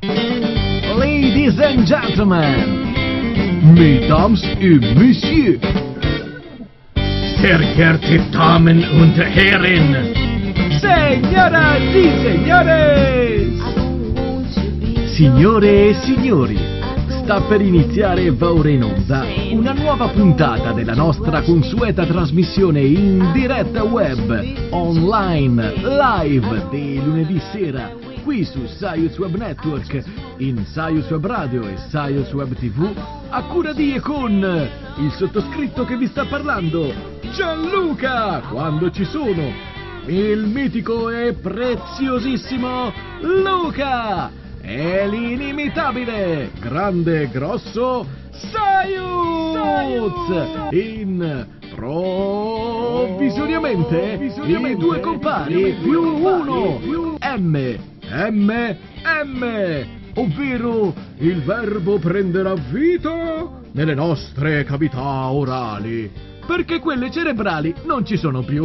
Ladies and gentlemen, mesdames et messieurs, sehr geehrte Damen und Herren, señoras y señores, signore e signori, sta per iniziare e va ora in onda una nuova puntata della nostra consueta trasmissione in diretta web, online, live, di lunedì sera, qui su Science Web Network, in Science Web Radio e Science Web TV, a cura di e con il sottoscritto che vi sta parlando, Gianluca, quando ci sono, il mitico e preziosissimo Luca, e l'inimitabile, grande e grosso Science, in provvisoriamente i due compari più uno, M, ovvero il verbo prenderà vita nelle nostre cavità orali, perché quelle cerebrali non ci sono più.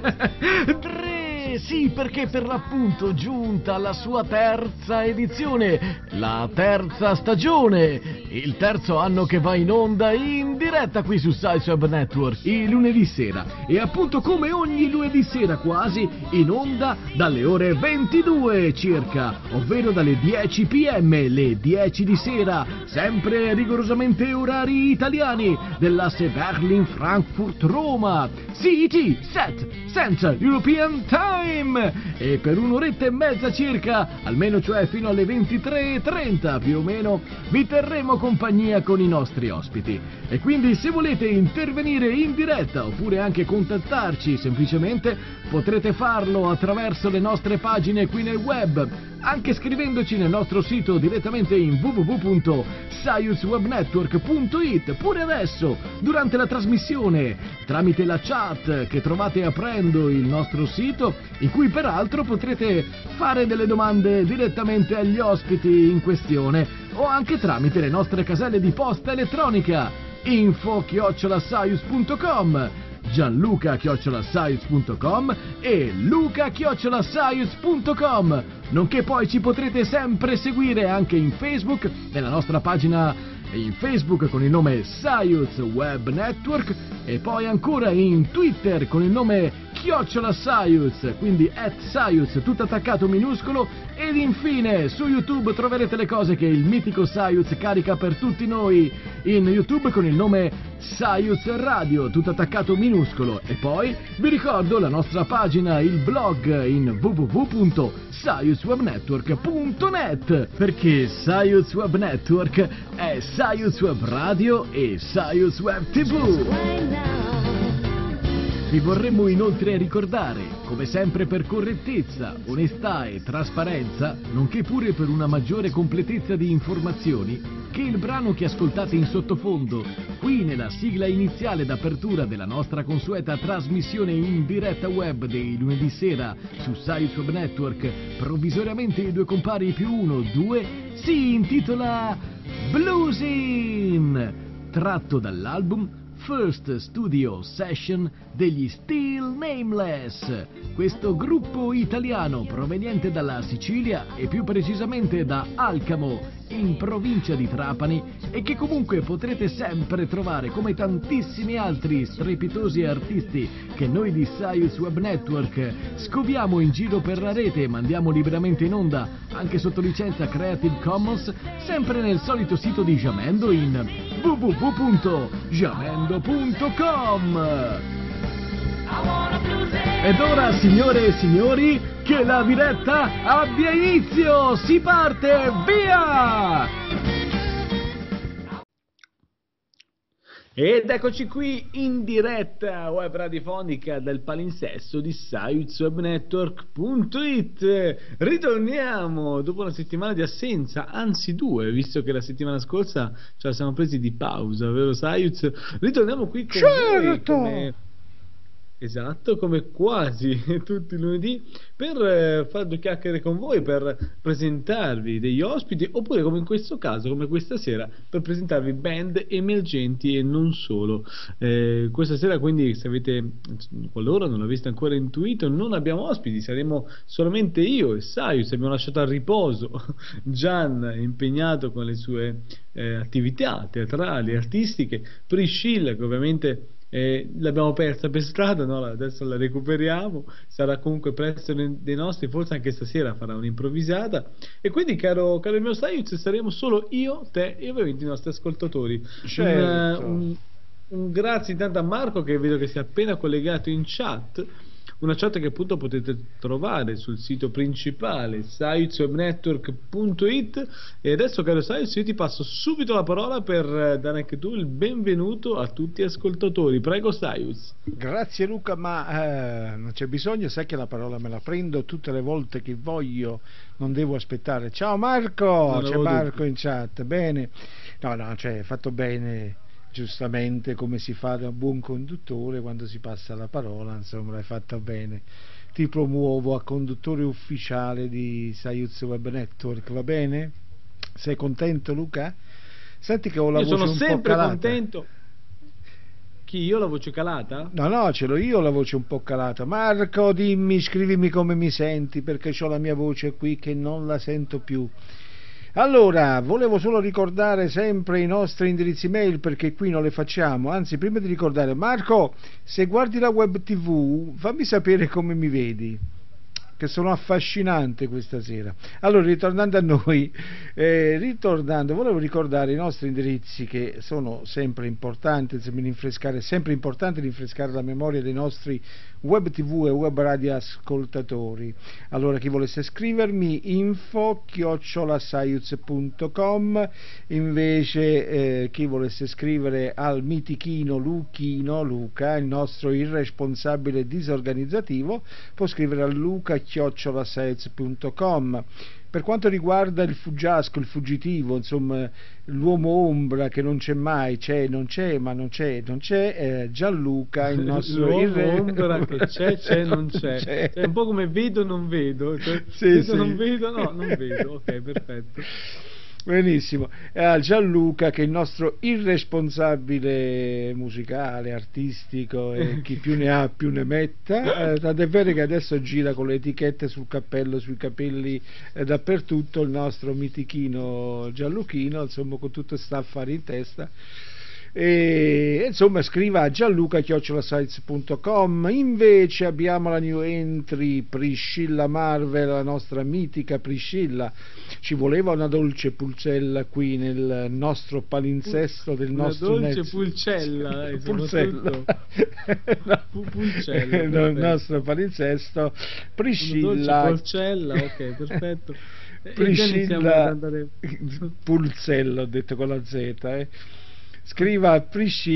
Sì, perché per l'appunto giunta alla sua terza edizione, la terza stagione, il terzo anno che va in onda in diretta qui su Science Web Network, il lunedì sera, e appunto come ogni lunedì sera quasi, in onda dalle ore 22 circa, ovvero dalle 10 p.m, le 10 di sera, sempre rigorosamente orari italiani, dell'asse Berlin-Frankfurt-Roma, CET, Set, Central European Time, e per un'oretta e mezza circa, almeno cioè fino alle 23:30 più o meno, vi terremo compagnia con i nostri ospiti. E quindi se volete intervenire in diretta oppure anche contattarci semplicemente, potrete farlo attraverso le nostre pagine qui nel web, anche scrivendoci nel nostro sito direttamente in www.sciencewebnetwork.it, pure adesso, durante la trasmissione, tramite la chat che trovate aprendo il nostro sito, in cui peraltro potrete fare delle domande direttamente agli ospiti in questione, o anche tramite le nostre caselle di posta elettronica, info@science.com, gianluca@science.com e luca@science.com, nonché poi ci potrete sempre seguire anche in Facebook, nella nostra pagina in Facebook con il nome Science Web Network, e poi ancora in Twitter con il nome @Science, quindi @Science, tutto attaccato minuscolo, ed infine su YouTube troverete le cose che il mitico Science carica per tutti noi in YouTube con il nome Science Radio, tutto attaccato minuscolo. E poi vi ricordo la nostra pagina, il blog in www.sciencewebnetwork.net, perché Science Web Network è Science Web Radio e Science Web TV. Vi vorremmo inoltre ricordare, come sempre per correttezza, onestà e trasparenza, nonché pure per una maggiore completezza di informazioni, che il brano che ascoltate in sottofondo, qui nella sigla iniziale d'apertura della nostra consueta trasmissione in diretta web dei lunedì sera su Science Web Network, provvisoriamente i due compari più uno, 2, si intitola Bluesin, tratto dall'album First Studio Session degli Still Nameless, questo gruppo italiano proveniente dalla Sicilia e più precisamente da Alcamo, in provincia di Trapani, e che comunque potrete sempre trovare come tantissimi altri strepitosi artisti che noi di Science Web Network scoviamo in giro per la rete e mandiamo liberamente in onda anche sotto licenza Creative Commons, sempre nel solito sito di Jamendo in www.jamendo.com. Ed ora, signore e signori, che la diretta abbia inizio! Si parte, via! Ed eccoci qui in diretta web radiofonica dal palinsesto di sciencewebnetwork.it. Ritorniamo dopo una settimana di assenza, anzi due, visto che la settimana scorsa ce la siamo presi di pausa, vero Science? Ritorniamo qui con voi come Esatto, come quasi tutti i lunedì, per fare due chiacchiere con voi, per presentarvi degli ospiti, oppure come in questo caso, come questa sera, per presentarvi band emergenti e non solo. Questa sera quindi, se avete, qualora non l'aveste ancora intuito, non abbiamo ospiti, saremo solamente io e Saius. Abbiamo lasciato a riposo Gian, impegnato con le sue attività teatrali, artistiche, Priscilla, che ovviamente l'abbiamo persa per strada, no? Adesso la recuperiamo, sarà comunque presto dei nostri, forse anche stasera farà un'improvvisata, e quindi caro il mio Saius, saremo solo io, te e ovviamente i nostri ascoltatori. Certo. Un grazie intanto a Marco, che vedo che si è appena collegato in chat, una chat che appunto potete trovare sul sito principale saiuswebnetwork.it. E adesso, caro Saius, io ti passo subito la parola per dare anche tu il benvenuto a tutti gli ascoltatori. Prego, Saius. Grazie Luca, ma non c'è bisogno, sai che la parola me la prendo tutte le volte che voglio, non devo aspettare. Ciao Marco, c'è Marco in chat, bene. No, cioè, fatto bene, giustamente, come si fa da un buon conduttore quando si passa la parola, insomma, l'hai fatta bene. Ti promuovo a conduttore ufficiale di Saius Web Network, va bene? Sei contento, Luca? Senti che ho la voce un po' calata. Io sono sempre contento. Chi, io la voce calata? No, ce l'ho io la voce un po' calata. Marco, dimmi, scrivimi come mi senti, perché ho la mia voce qui che non la sento più. Allora, volevo solo ricordare sempre i nostri indirizzi mail, perché qui non le facciamo. Anzi, prima di ricordare, Marco, se guardi la web TV, fammi sapere come mi vedi, che sono affascinante questa sera. Allora, ritornando a noi, volevo ricordare i nostri indirizzi, che sono sempre importanti, sempre importante rinfrescare la memoria dei nostri web tv e web radio ascoltatori. Allora, chi volesse scrivermi, info@saiuz.com, invece chi volesse scrivere al mitichino Luca, il nostro irresponsabile disorganizzativo, può scrivere a luca@saiuz.com. Per quanto riguarda il fuggiasco, il fuggitivo, insomma, l'uomo ombra che non c'è mai, non c'è, Gianluca, il nostro l'uomo ombra che c'è, non c'è. È un po' come vedo, non vedo. Cioè, vedo, non vedo, no, non vedo. Ok, perfetto. Benissimo. Gianluca, che è il nostro irresponsabile musicale, artistico, e chi più ne ha più ne metta, tant'è vero che adesso gira con le etichette sul cappello, sui capelli, dappertutto, il nostro mitichino Gianluchino, insomma, con tutto sta affari in testa. E insomma, scriva a gianluca@saiuz.com. Invece abbiamo la new entry, Priscilla Marvel, la nostra mitica Priscilla. Ci voleva una dolce pulcella qui nel nostro palinsesto del nostro dolce pulcella, pulcella. Pulcella, nel nostro palinsesto. Priscilla pulcella, ok, perfetto. Priscilla Pulzella, ho detto con la Z, Scriva a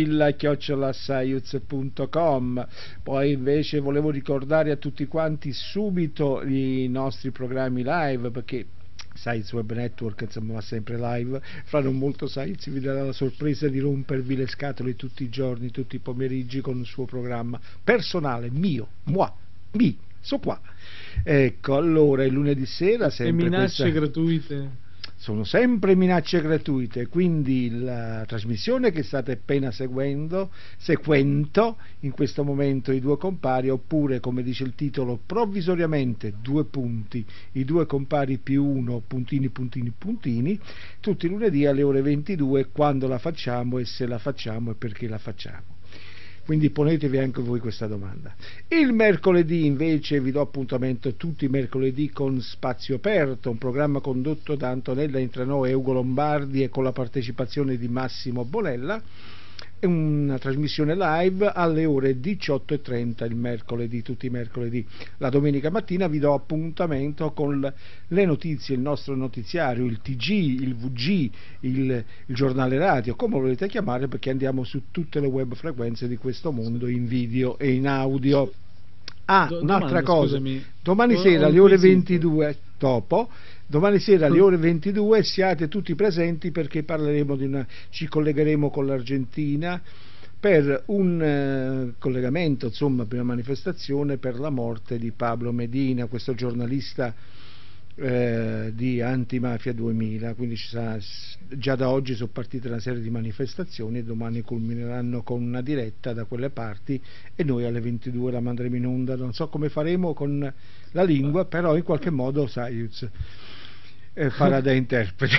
priscilla@saiuz.com. Poi invece volevo ricordare a tutti quanti subito i nostri programmi live, perché Saiuz Web Network, insomma, va sempre live. Fra non molto Saiuz vi darà la sorpresa di rompervi le scatole tutti i giorni, tutti i pomeriggi, con il suo programma personale, so qua. Ecco, allora, il lunedì sera sempre e minacce gratuite. Sono sempre minacce gratuite, quindi la trasmissione che state appena seguendo in questo momento, i due compari, oppure, come dice il titolo, provvisoriamente i due compari più uno, puntini, tutti i lunedì alle ore 22, quando la facciamo e se la facciamo e perché la facciamo. Quindi ponetevi anche voi questa domanda. Il mercoledì invece vi do appuntamento tutti i mercoledì con Spazio Aperto, un programma condotto da Antonella Intranò e Ugo Lombardi e con la partecipazione di Massimo Bonella. È una trasmissione live alle ore 18:30 il mercoledì, tutti i mercoledì. La domenica mattina vi do appuntamento con le notizie, il nostro notiziario, il TG, il VG, il giornale radio, come lo volete chiamare, perché andiamo su tutte le web frequenze di questo mondo, in video e in audio. Un'altra cosa, domani sera alle ore 22, domani sera alle ore 22 siate tutti presenti, perché ci collegheremo con l'Argentina per un collegamento, insomma, per una manifestazione per la morte di Pablo Medina, questo giornalista di Antimafia 2000. Quindi già da oggi sono partite una serie di manifestazioni e domani culmineranno con una diretta da quelle parti, e noi alle 22 la manderemo in onda. Non so come faremo con la lingua, però in qualche modo Sayuz farà da interprete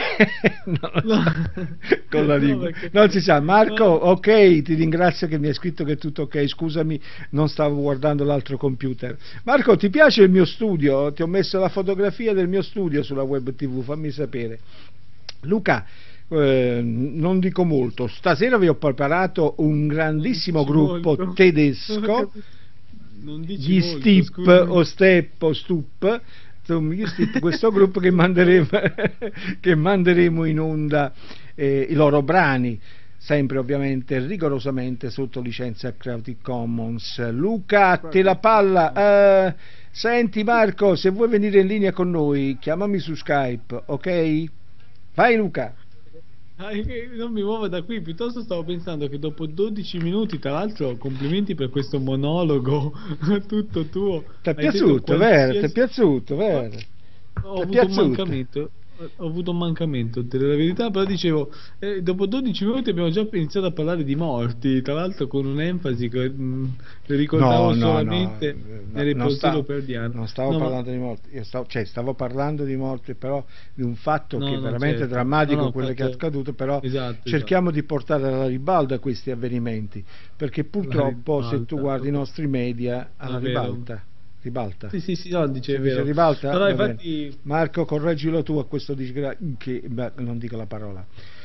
con la lingua, non si sa. Marco, ok, ti ringrazio che mi hai scritto che è tutto ok, scusami, non stavo guardando l'altro computer. Marco, ti piace il mio studio? Ti ho messo la fotografia del mio studio sulla web TV, fammi sapere. Luca, non dico molto, stasera vi ho preparato un grandissimo gruppo molto tedesco, gli molto, Stip scusami. o Step o Stup, questo gruppo che manderemo in onda i loro brani, sempre ovviamente rigorosamente sotto licenza Creative Commons. Luca, te la palla. Senti Marco, se vuoi venire in linea con noi chiamami su Skype, ok? Vai Luca. Non mi muovo da qui, piuttosto stavo pensando che dopo 12 minuti, tra l'altro complimenti per questo monologo tutto tuo. Ti è piaciuto, vero? Ti è piaciuto, vero? Ho avuto un mancamento, della verità, però dicevo, dopo 12 minuti abbiamo già iniziato a parlare di morti, tra l'altro con un'enfasi che ricordavo solamente nelle postille per Diana. Non stavo parlando di morti, stavo parlando di morti, però di un fatto che è veramente drammatico, quello che è accaduto, però cerchiamo di portare alla ribalta questi avvenimenti, perché purtroppo se tu guardi i nostri media alla ribalta. Sì, no, dicevo. Ribalta? Però infatti... Marco, correggilo tu a questo non dico la parola.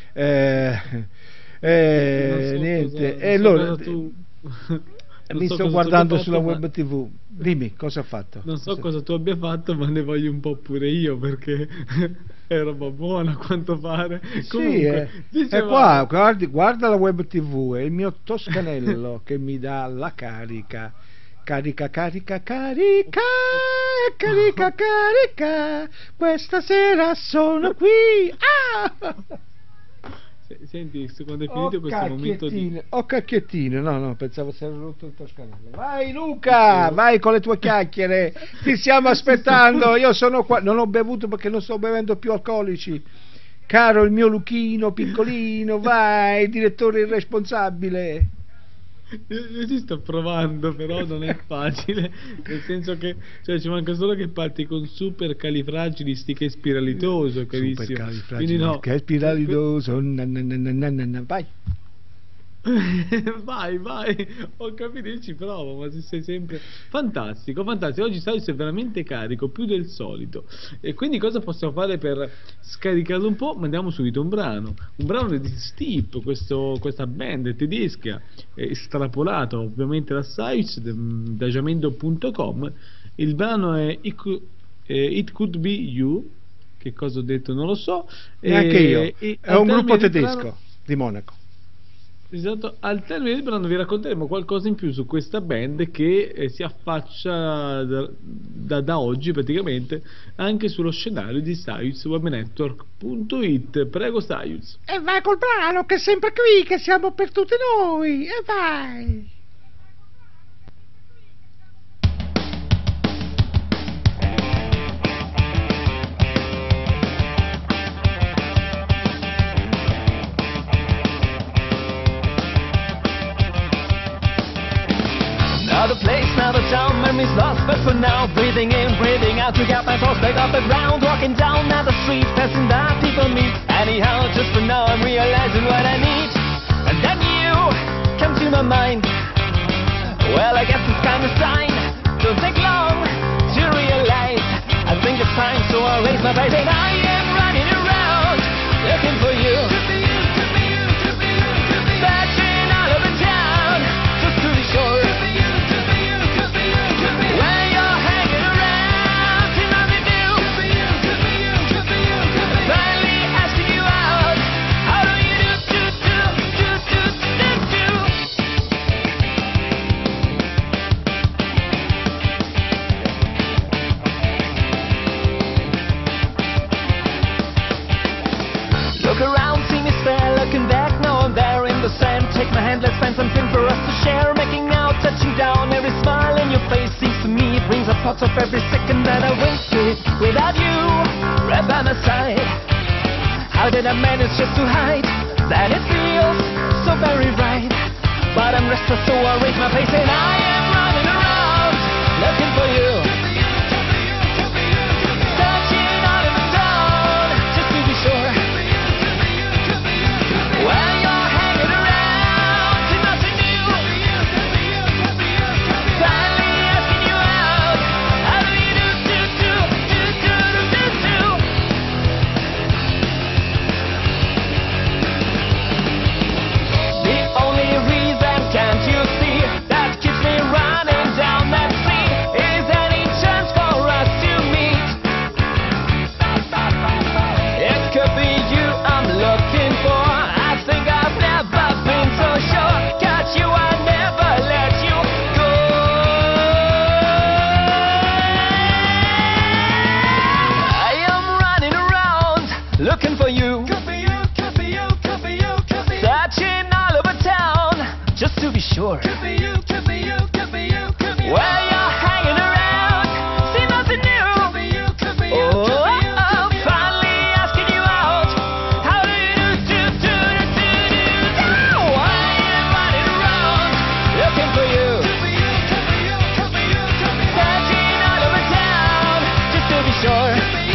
Niente. Allora, mi sto guardando sulla web TV. Dimmi cosa ha fatto. Non so cosa tu abbia fatto, ma ne voglio un po' pure io, perché è roba buona a quanto pare. Comunque, è qua, guarda la web TV, è il mio toscanello che mi dà la carica. Carica, questa sera sono qui. Senti, quando è finito questo momento di... cacchiettino, no, pensavo si era rotto il toscanello. Vai Luca, vai con le tue chiacchiere, ti stiamo aspettando, io sono qua, non ho bevuto perché non sto bevendo più alcolici. Caro il mio Luchino piccolino, vai, direttore irresponsabile. Io ci sto provando, però non è facile, nel senso che ci manca solo che parti con supercalifragilistichespiralidoso, carissimo. Supercalifragilistichespiralidoso, vai. vai, ho capito, io ci provo, ma se sei sempre fantastico. Oggi sei veramente carico, più del solito, e quindi cosa possiamo fare per scaricarlo un po'? Mandiamo subito un brano di Steep, questa band tedesca, estrapolato ovviamente da Sayuz, da jamendo.com. Il brano è It Could Be You. Che cosa ho detto non lo so, neanche io. È un gruppo tedesco di Monaco. Esatto, al termine del brano vi racconteremo qualcosa in più su questa band che si affaccia da oggi praticamente anche sullo scenario di SayuzWebNetwork.it. Prego Sayuz. E vai col brano, che è sempre qui, che siamo per tutti noi, e vai. Now the place, now the town, memories lost, but for now, breathing in, breathing out, to get my thoughts back off the ground, walking down the street, passing by people meet. Anyhow, just for now, I'm realizing what I need, and then you come to my mind. Well, I guess it's kind of sign. Don't take long to realize. I think it's time, so I'll raise my voice and I am running around looking for you. Searching all over town just to be sure. take my hand, let's find something for us to share. Making out, touching down, every smile in your face seems to me it brings up thoughts of every second that I wasted without you right by my side. How did I manage just to hide that it feels so very right? But I'm restless, so I raise my face and I am running around looking for you. Searching all over town just to be sure. While you're hanging around, see nothing new. Finally asking you out, how do you do? The only reason, can't you see, that keeps me running down that street is any chance for us to meet. It could be you I'm looking for. I think I've never been so sure. Got you, I never let you go. I am running around looking for you. Searching all over town just to be sure. Where you're hanging around, see nothing new. Oh, finally asking you out. How do you do? I am running around looking for you. Searching all over town just to be sure.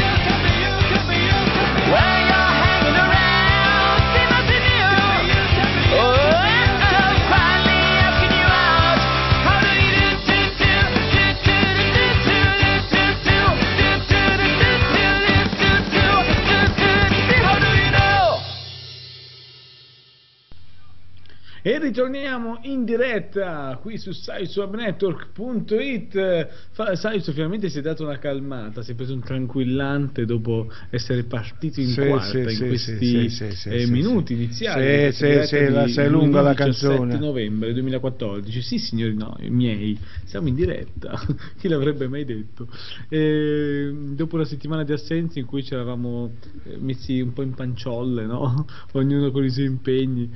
Where you're hanging around, see nothing new. Oh, finally asking you out. How do you How do you know? E ritorniamo in diretta qui su SciSwebNetwork.it. Saiso finalmente si è dato una calmata, si è preso un tranquillante dopo essere partito in quarta in questi minuti iniziali. Sei lunga la canzone. 17 novembre 2014. Sì signori, no, miei, siamo in diretta. Chi l'avrebbe mai detto? Dopo una settimana di assenza in cui ci eravamo messi un po' in panciolle, no? Ognuno con i suoi impegni.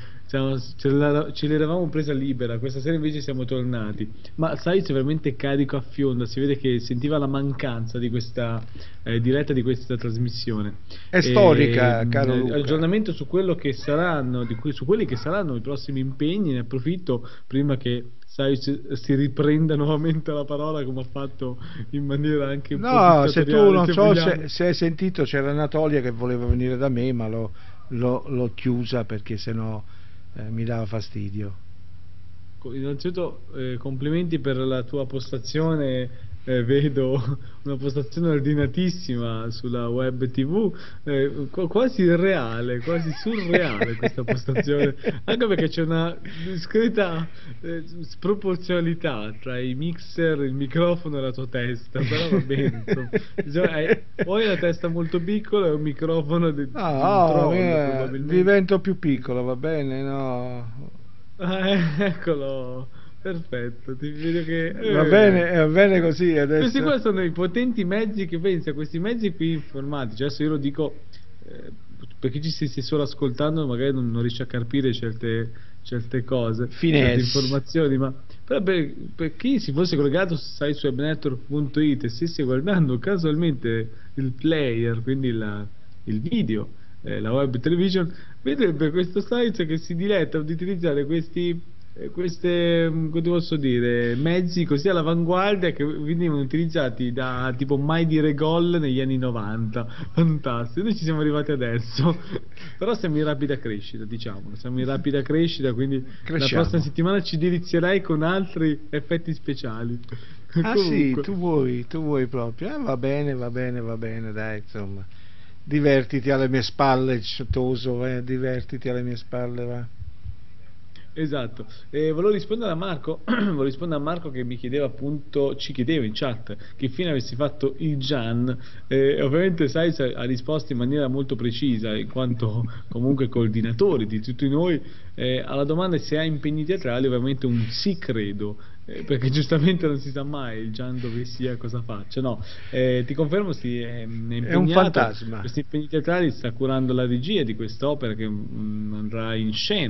Ce l'eravamo presa libera, questa sera invece siamo tornati, ma sai, c'è veramente carico a fionda, si vede che sentiva la mancanza di questa diretta, di questa trasmissione. È storica, caro Luca. Aggiornamento su quello che saranno, su quelli che saranno i prossimi impegni, ne approfitto prima che si riprenda nuovamente la parola, come ha fatto in maniera anche un po' se tu non so se hai sentito, c'era Anatolia che voleva venire da me, ma l'ho chiusa perché sennò mi dava fastidio. Innanzitutto complimenti per la tua postazione, vedo una postazione ordinatissima sulla web tv, quasi reale, quasi surreale questa postazione, anche perché c'è una discreta sproporzionalità tra i mixer, il microfono e la tua testa, però va bene, poi la testa molto piccola e un microfono di divento più piccolo, va bene, no? Eccolo, perfetto, ti vedo che va bene così adesso. Questi qua sono i potenti mezzi che pensa, questi mezzi qui informatici. Adesso io lo dico per chi ci stai solo ascoltando, magari non riesce a capire certe cose, certe informazioni, ma però per chi si fosse collegato su SciSwebNetwork.it e stesse guardando casualmente il player, quindi il video, la web television, vedrebbe questo site che si diletta di utilizzare queste, come posso dire, mezzi così all'avanguardia, che venivano utilizzati da tipo Mai Dire Gol negli anni 90. Fantastico, noi ci siamo arrivati adesso, però siamo in rapida crescita, diciamo, siamo in rapida crescita, quindi la prossima settimana ci delizierai con altri effetti speciali. Sì, tu vuoi proprio, va bene, dai, insomma, divertiti alle mie spalle, Toso, divertiti alle mie spalle, va. Esatto, volevo rispondere a Marco che mi chiedeva, appunto, ci chiedeva in chat che fine avessi fatto il Gian, ovviamente sai, ha risposto in maniera molto precisa, in quanto comunque coordinatori di tutti noi, alla domanda se ha impegni teatrali, ovviamente un sì credo, perché giustamente non si sa mai il Gian dove sia, cosa faccia. No, ti confermo, è un fantasma. Questi impegni teatrali sta curando la regia di quest'opera che andrà in scena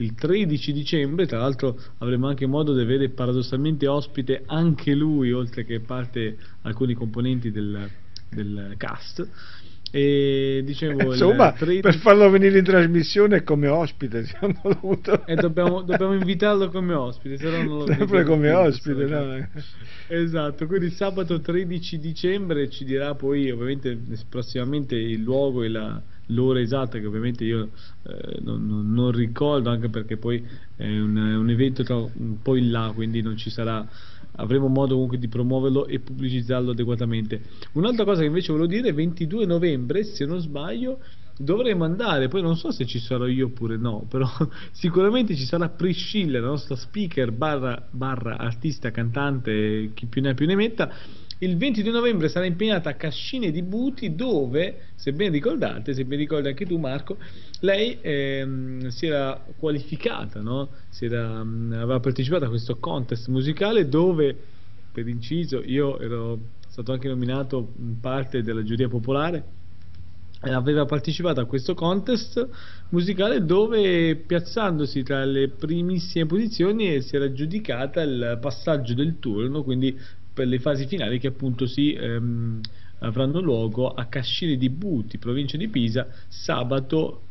il 13 dicembre, tra l'altro avremo anche modo di avere paradossalmente ospite anche lui, oltre che alcuni componenti del cast. E dicevo, insomma, per farlo venire in trasmissione come ospite siamo dovuto dobbiamo invitarlo come ospite, se no non lo sempre come più, ospite, no? Esatto, quindi sabato 13 dicembre ci dirà poi ovviamente prossimamente il luogo e l'ora esatta, che ovviamente io non ricordo, anche perché poi è un evento un po' in là, quindi non ci sarà, avremo modo comunque di promuoverlo e pubblicizzarlo adeguatamente. Un'altra cosa che invece volevo dire: 22 novembre, se non sbaglio, dovremo andare, poi non so se ci sarò io oppure no, però sicuramente ci sarà Priscilla, la nostra speaker barra artista, cantante, chi più ne ha più ne metta. Il 22 novembre sarà impegnata a Cascine di Buti, dove, se ben ricordi anche tu, Marco, lei si era qualificata, no? Aveva partecipato a questo contest musicale dove, per inciso, io ero stato anche nominato parte della giuria popolare. Aveva partecipato a questo contest musicale dove, piazzandosi tra le primissime posizioni, si era giudicata il passaggio del turno, quindi per le fasi finali, che appunto avranno luogo a Cascine di Buti, provincia di Pisa, sabato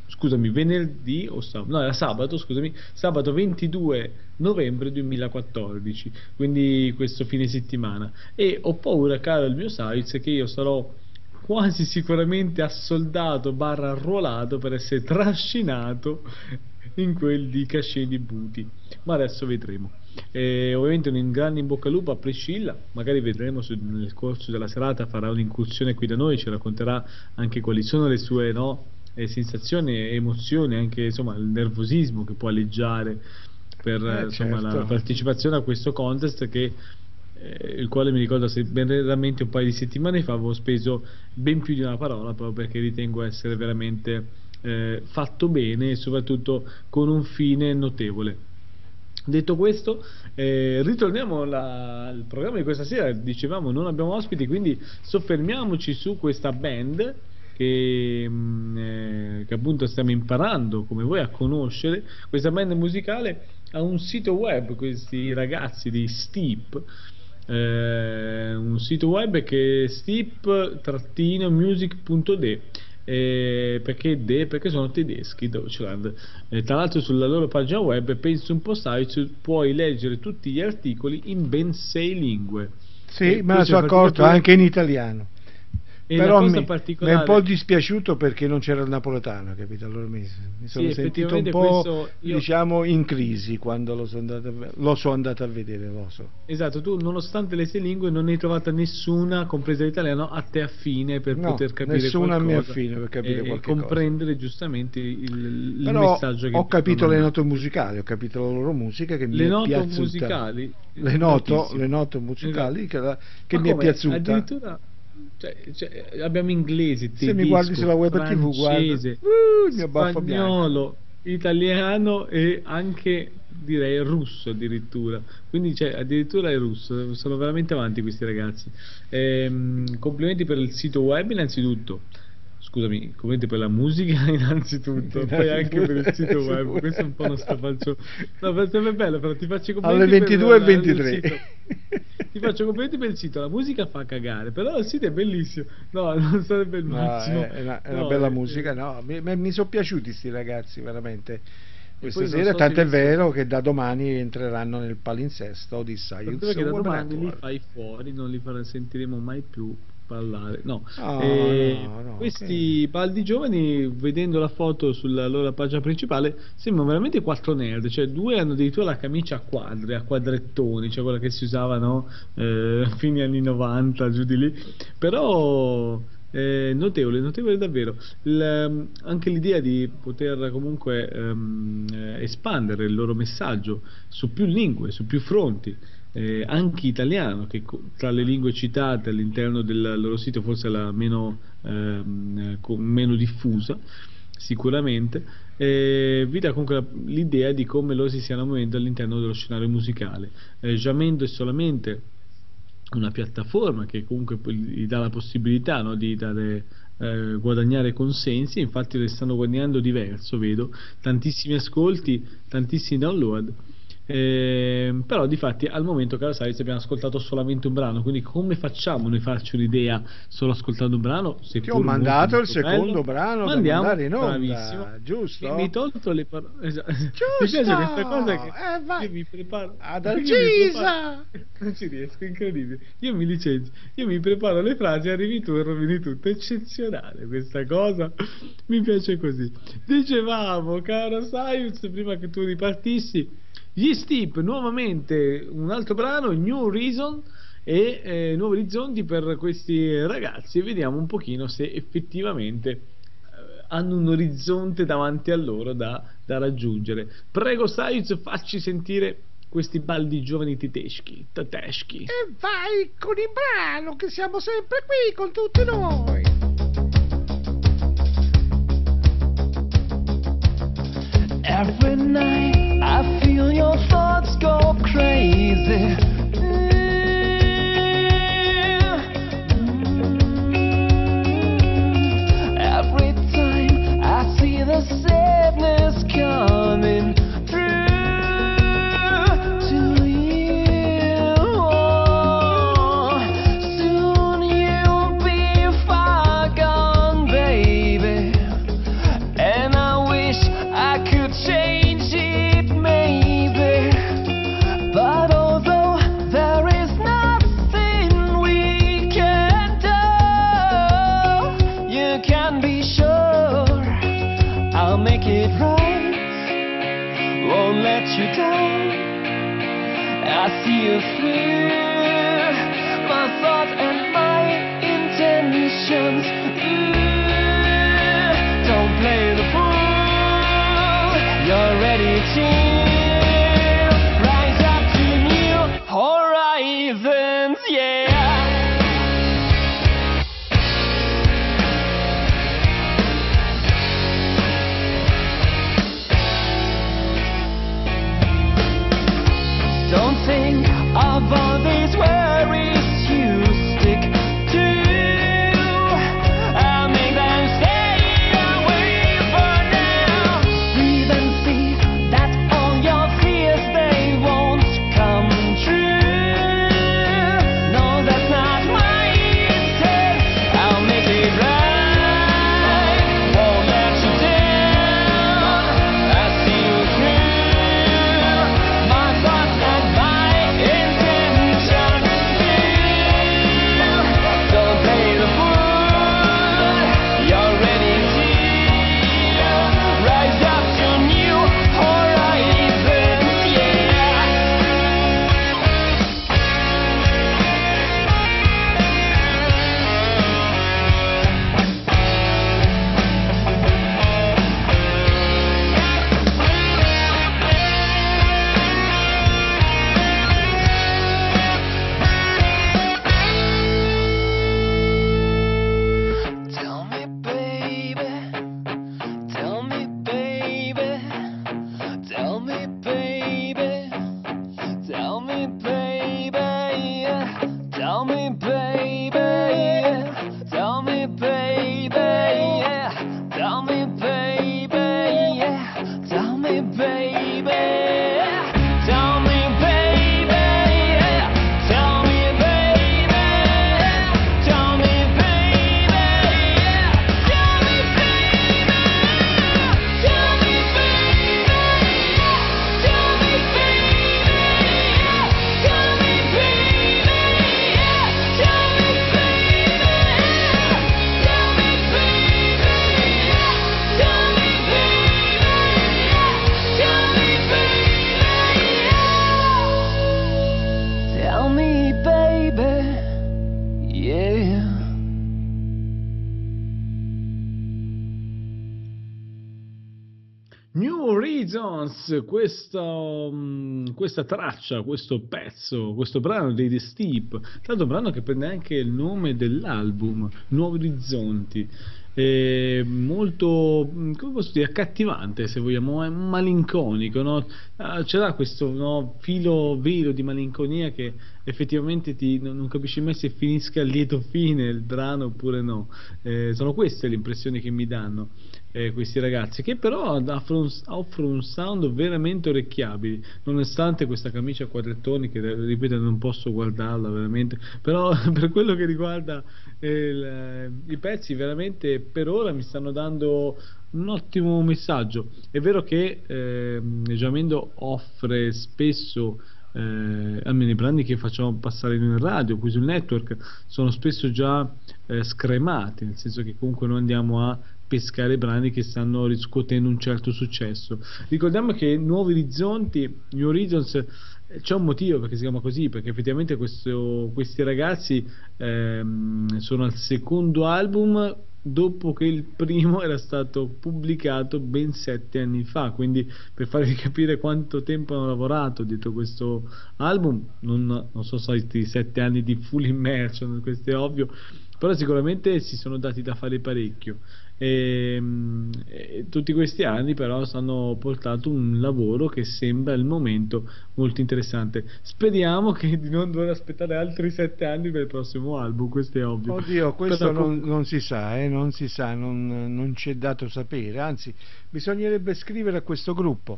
22 novembre 2014, quindi questo fine settimana. E ho paura, caro il mio Saiz, che io sarò quasi sicuramente assoldato barra arruolato per essere trascinato in quel di Cascine di Buti, ma adesso vedremo. Ovviamente un grande in bocca al lupo a Priscilla, magari vedremo nel corso della serata farà un'incursione qui da noi, ci racconterà anche quali sono le sue sensazioni e emozioni, anche insomma il nervosismo che può aleggiare per insomma, la partecipazione a questo contest, che il quale mi ricordo, se ben veramente un paio di settimane fa avevo speso ben più di una parola, proprio perché ritengo essere veramente fatto bene e soprattutto con un fine notevole. Detto questo, ritorniamo al programma di questa sera. Dicevamo non abbiamo ospiti, quindi soffermiamoci su questa band che appunto stiamo imparando come voi a conoscere. Questa band musicale ha un sito web, questi ragazzi di Steep, un sito web che è steep-music.de. Perché sono tedeschi, Deutschland. Tra l'altro sulla loro pagina web, penso un po' puoi leggere tutti gli articoli in ben 6 lingue. Sì, me ne sono accorto, anche in italiano. E però mi è particolare... un po' dispiaciuto perché non c'era il napoletano, capito? Allora mi sono sentito un po' diciamo in crisi quando lo sono andato a vedere, lo so. Esatto, tu nonostante le 6 lingue non hai trovata nessuna, compresa l'italiano, a te affine per poter capire nessuna qualcosa, a me affine per capire e comprendere giustamente il messaggio che ho capito le note musicali, ho capito la loro musica che mi è piaciuta. Le note musicali che mi è piaciuta. Addirittura abbiamo inglese, tedesco, se mi guardi sulla web francese, spagnolo, italiano e anche direi russo addirittura, quindi addirittura il russo. Sono veramente avanti questi ragazzi. Complimenti per il sito web innanzitutto, scusami, complimenti per la musica innanzitutto, poi anche per il sito web. Questo è un po' uno strafalcio, no, sarebbe bello, però ti faccio complimenti alle 22:23 ti faccio complimenti per il sito. La musica fa cagare, però il sito è bellissimo. No, non sarebbe il massimo. È una bella musica, no? Mi sono piaciuti sti ragazzi veramente questa sera, tanto è vero che da domani entreranno nel palinsesto di Science. Perché da domani li fai fuori, non li sentiremo mai più parlare. Questi baldi giovani, vedendo la foto sulla loro pagina principale, sembrano veramente 4 nerd, cioè 2 hanno addirittura la camicia a quadri, a quadrettoni, cioè quella che si usava fine anni 90 giù di lì, però notevole davvero. Anche l'idea di poter comunque espandere il loro messaggio su più lingue, su più fronti, anche italiano, che tra le lingue citate all'interno del loro sito forse è la meno diffusa sicuramente, vi dà comunque l'idea di come loro si stiano muovendo all'interno dello scenario musicale. Jamendo è solamente una piattaforma che comunque poi gli dà la possibilità, no, di dare, guadagnare consensi. Infatti le stanno guadagnando diverso, vedo tantissimi ascolti, tantissimi download. Però di fatti al momento, caro Savic, abbiamo ascoltato solamente un brano, quindi come facciamo noi farci un'idea solo ascoltando un brano? Ti ho mandato il secondo brano da mandare in onda, bravissimo, giusto? Mi hai tolto le parole, esatto. Giusto, mi piace questa cosa che vai. io mi preparo Ad Alcisa, non ci riesco, incredibile, io mi licenzio, io mi preparo le frasi, arrivi tu e rovini tutto. Eccezionale questa cosa, mi piace così. Dicevamo, caro Savic, prima che tu ripartissi, gli Steep, nuovamente un altro brano, New Reason, e nuovi orizzonti per questi ragazzi, e vediamo un pochino se effettivamente hanno un orizzonte davanti a loro da raggiungere. Prego Savic, facci sentire questi baldi giovani tedeschi. E vai con il brano, che siamo sempre qui con tutti noi. Every night I feel your thoughts go crazy. Every time I see the sadness coming through to you. Soon you'll be far gone, baby, and I wish I could change it, maybe. But although there is nothing we can do, you can be sure I'll make it right, won't let you down. I see you through my thoughts and my intentions. Don't play the fool, you're ready to rise up to new horizons, yeah. Don't think of all these worries you stick to. I'll make them stay away for now. Breathe and see that all your fears, they won't come true. No, that's not my intent. I'll make it right, won't let you down. I see you through my thoughts and my intentions. Don't play the fool, you're ready to rise up to new horizons, yeah. Tell me, baby, tell me, baby, tell me, baby, tell me, baby, tell me, baby, tell me, baby, tell me, baby, tell me, baby, tell me, baby, tell me, baby, tell me, baby, tell me, baby, tell me, baby, tell me, baby, tell me, baby, tell me, tell me, baby, yeah. New Horizons, questa traccia, questo pezzo, questo brano dei The Steep, tra l'altro un brano che prende anche il nome dell'album, Nuovi Orizzonti, molto, come posso dire, accattivante, se vogliamo, è malinconico, no? C'era questo, no, velo di malinconia che effettivamente non capisci mai se finisca a lieto fine il brano oppure no. Sono queste le impressioni che mi danno questi ragazzi, che però offrono un sound veramente orecchiabili, nonostante questa camicia a quadrettoni che, ripeto, non posso guardarla veramente, però per quello che riguarda i pezzi, veramente per ora mi stanno dando un ottimo messaggio. È vero che Jamendo offre spesso, almeno i brani che facciamo passare in radio qui sul network sono spesso già scremati, nel senso che comunque noi andiamo a pescare brani che stanno riscuotendo un certo successo. Ricordiamo che New Horizons, c'è un motivo perché si chiama così, perché effettivamente questi ragazzi sono al secondo album dopo che il primo era stato pubblicato ben 7 anni fa, quindi per farvi capire quanto tempo hanno lavorato dietro questo album. Non sono stati 7 anni di full immersion, questo è ovvio, però sicuramente si sono dati da fare parecchio, e tutti questi anni però hanno portato un lavoro che sembra al momento molto interessante. Speriamo di non dover aspettare altri 7 anni per il prossimo album, questo è ovvio. Oddio, questo però non si sa, non si sa, non c'è dato sapere, anzi bisognerebbe scrivere a questo gruppo.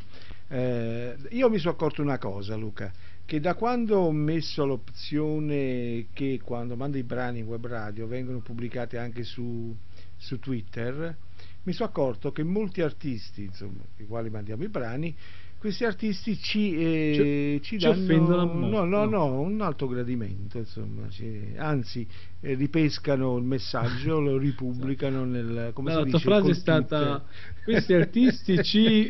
Io mi sono accorto una cosa, Luca, che da quando ho messo l'opzione che quando mando i brani in web radio vengono pubblicati anche su Twitter, mi sono accorto che molti artisti, insomma, i quali mandiamo i brani, questi artisti ci danno un alto gradimento, insomma, anzi ripescano il messaggio, lo ripubblicano come si dice, la tua frase è stata: questi artisti ci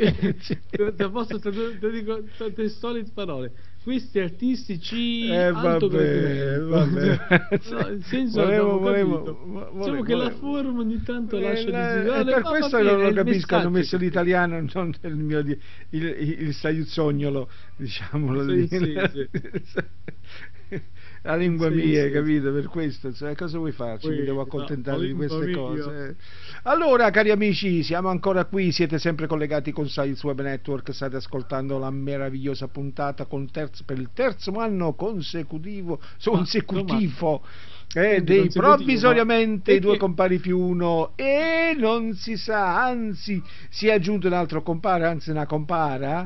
te dico testuali parole, questi artisti ci vabbè. No, nel senso, diciamo che la forma ogni tanto lascia desiderare, per questo non lo capisco, hanno messo l'italiano, non il saiuzzognolo, diciamolo, sì. la lingua mia, sì. Capito? Per questo, cosa vuoi farci? Mi devo accontentare di queste mia. cose. Allora, cari amici, siamo ancora qui, siete sempre collegati con Science Web Network, state ascoltando la meravigliosa puntata per il terzo anno consecutivo dei provvisoriamente i due compari più uno, e non si sa, anzi si è aggiunto un altro compare, anzi una compara.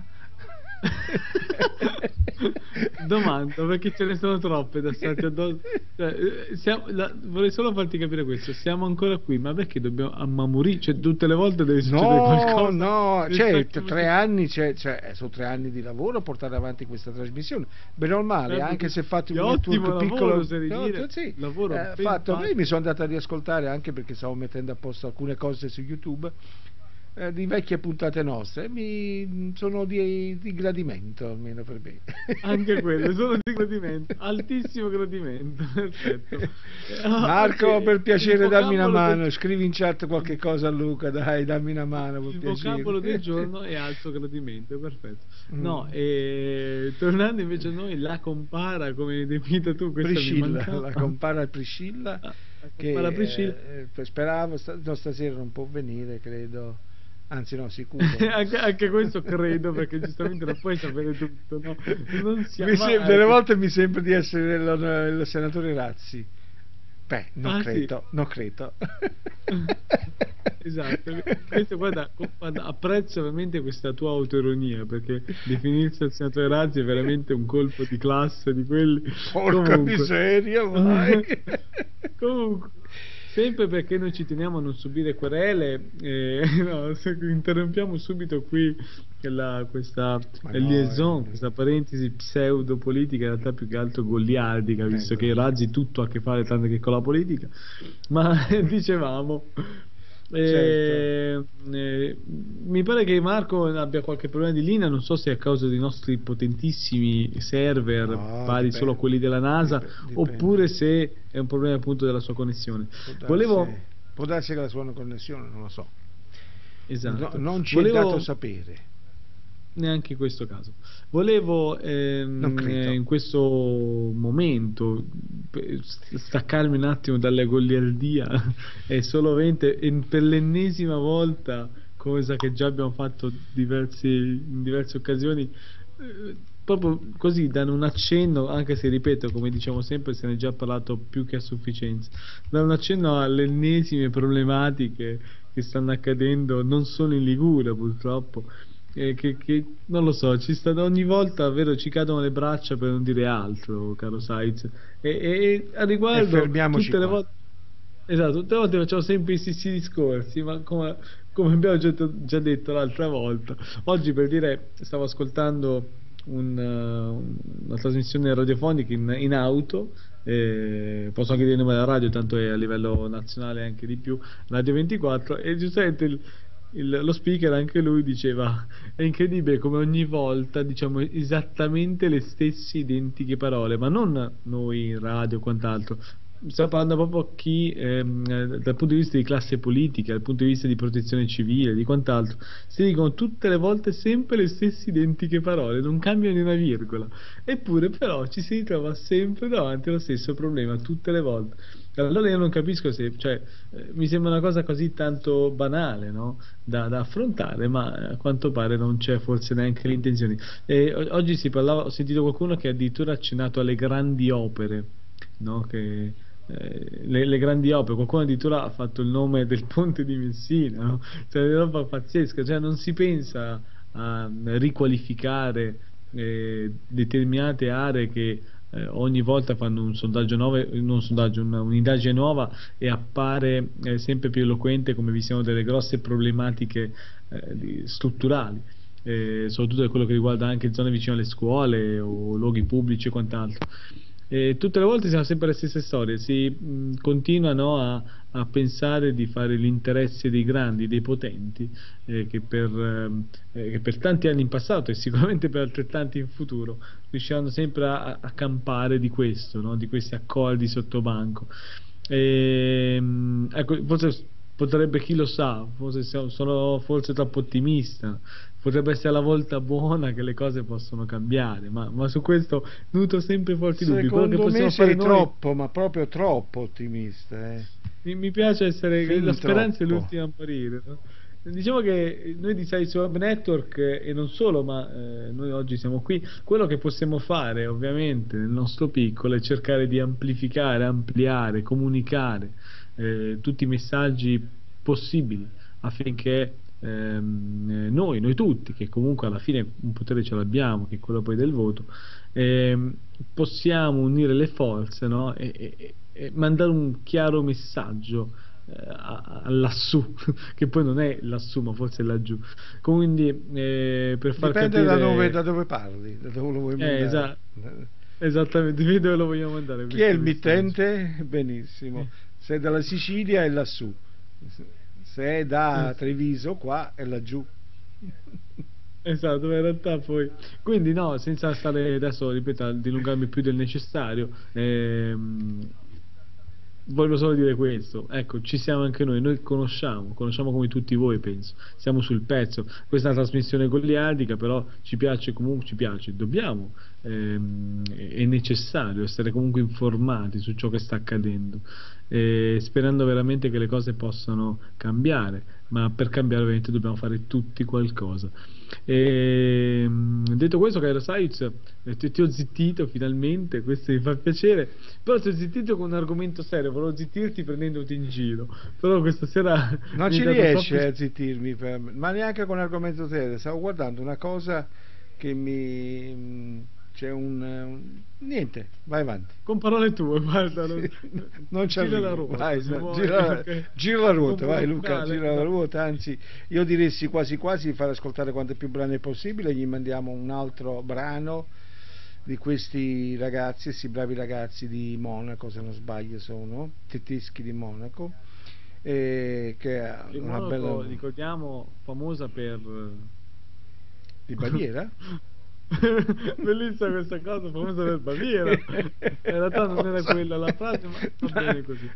Domanda, perché ce ne sono troppe da starti addosso. Vorrei solo farti capire questo: siamo ancora qui, ma perché dobbiamo ammamorire? Cioè, tutte le volte deve succedere qualcosa. No, sono 3 anni di lavoro a portare avanti questa trasmissione, bene o male, anche se fatti un network piccolo, fatto. Io mi sono andato a riascoltare, anche perché stavo mettendo a posto alcune cose su YouTube di vecchie puntate nostre, sono di gradimento, almeno per me. Anche quelle sono di gradimento, altissimo gradimento. Perfetto. Marco, per piacere dammi una mano, scrivi in chat qualche cosa a Luca, dai, dammi una mano, per piacere. Il vocabolo del giorno è alto gradimento, perfetto. No, tornando invece a noi, la compara, come hai definito tu, questa Priscilla, la compara Priscilla, speravo, stasera non può venire, credo. Anzi no, sicuro. anche questo credo, perché giustamente non puoi sapere tutto, no? Delle volte mi sembra di essere il senatore Razzi. Beh, non credo. Esatto. Questo, guarda, apprezzo veramente questa tua autoironia, perché definirsi il senatore Razzi è veramente un colpo di classe di quelli. Porca miseria, vai. Comunque, sempre perché noi ci teniamo a non subire querele, interrompiamo subito qui questa liaison, questa parentesi pseudo-politica, in realtà più che altro goliardica, visto che Razzi tutto ha a che fare tranne che con la politica. Ma dicevamo, mi pare che Marco abbia qualche problema di linea, non so se è a causa dei nostri potentissimi server pari solo a quelli della NASA, oppure se è un problema appunto della sua connessione. Può darsi che la sua connessione, non lo so. Esatto. Non ci è dato sapere. Neanche in questo caso. Volevo in questo momento staccarmi un attimo dalla goliardia e solamente per l'ennesima volta, cosa che già abbiamo fatto in diverse occasioni, proprio così danno un accenno, anche se ripeto, come diciamo sempre, se ne è già parlato più che a sufficienza, danno un accenno alle ennesime problematiche che stanno accadendo non solo in Liguria purtroppo, che non lo so, ogni volta davvero ci cadono le braccia, per non dire altro, caro Saiz, e a riguardo fermiamoci tutte le qua. volte, esatto, tutte le volte facciamo sempre i stessi discorsi, ma come abbiamo già detto l'altra volta, oggi per dire stavo ascoltando una trasmissione radiofonica in auto, posso anche dire il nome della radio, tanto è a livello nazionale anche di più, Radio 24, e giustamente lo speaker, anche lui diceva: è incredibile come ogni volta diciamo esattamente le stesse identiche parole, ma non noi in radio o quant'altro. Stiamo parlando proprio a chi dal punto di vista di classe politica, dal punto di vista di protezione civile, di quant'altro, si dicono tutte le volte sempre le stesse identiche parole, non cambiano di una virgola, eppure però ci si ritrova sempre davanti allo stesso problema tutte le volte. Allora io non capisco se, cioè, mi sembra una cosa così tanto banale, no? da affrontare, ma a quanto pare non c'è forse neanche l'intenzione. Oggi si parlava, ho sentito qualcuno che addirittura ha accennato alle grandi opere, no? Che le grandi opere, qualcuno addirittura ha fatto il nome del ponte di Messina, no? Cioè, è una roba pazzesca, cioè non si pensa a riqualificare determinate aree che ogni volta fanno un sondaggio nuovo, non un sondaggio, un'indagine nuova, e appare sempre più eloquente come vi siano delle grosse problematiche strutturali, soprattutto per quello che riguarda anche zone vicine alle scuole o luoghi pubblici e quant'altro. Tutte le volte siamo sempre le stesse storie, si continuano a pensare di fare l'interesse dei grandi, dei potenti, che per tanti anni in passato e sicuramente per altrettanti in futuro riusciranno sempre a campare di questo, no? Di questi accordi sottobanco. Ecco, forse potrebbe, chi lo sa, forse sono forse troppo ottimista, potrebbe essere la volta buona che le cose possono cambiare, ma su questo nutro sempre forti dubbi. Secondo me sei troppo, ma proprio troppo ottimista. Mi piace essere, Fin la speranza è troppo. l'ultima a morire, no? Diciamo che noi di Science Web Network, e non solo, ma noi oggi siamo qui, quello che possiamo fare ovviamente nel nostro piccolo è cercare di amplificare, ampliare, comunicare tutti i messaggi possibili, affinché noi tutti, che comunque alla fine un potere ce l'abbiamo, che è quello poi del voto, possiamo unire le forze, no? e mandare un chiaro messaggio lassù, che poi non è lassù ma forse è laggiù, quindi per far Dipende capire da dove parli, da dove lo vuoi mandare. esattamente, dipende dove lo vogliamo mandare. Chi è il mittente? Benissimo, se è dalla Sicilia è lassù, se è da Treviso qua è laggiù. Esatto, in realtà poi, quindi no, senza stare adesso, ripeto, a dilungarmi più del necessario, voglio solo dire questo: ecco, ci siamo anche noi conosciamo come tutti voi, penso, siamo sul pezzo. Questa è una trasmissione goliardica, però ci piace, comunque ci piace, dobbiamo, è necessario essere comunque informati su ciò che sta accadendo, sperando veramente che le cose possano cambiare, ma per cambiare ovviamente dobbiamo fare tutti qualcosa. Detto questo, caro Saiz, ti ho zittito finalmente, questo mi fa piacere, però ti ho zittito con un argomento serio, volevo zittirti prendendoti in giro, però questa sera non ci riesce a zittirmi, ma neanche con argomento serio. Stavo guardando una cosa che c'è niente, vai avanti con parole tue, guarda, non c'è gira la ruota, vai, okay. gira la ruota, vai Luca, Dale. gira la ruota. Anzi, io diressi quasi di far ascoltare quanti più brani possibile. Gli mandiamo un altro brano di questi ragazzi, questi bravi ragazzi di Monaco, se non sbaglio sono tedeschi di Monaco, che è il una Monaco, bella, ricordiamo, famosa per di Baviera. Bellissima questa cosa, famosa per Baviera. In realtà non era quella la frase, ma va bene così.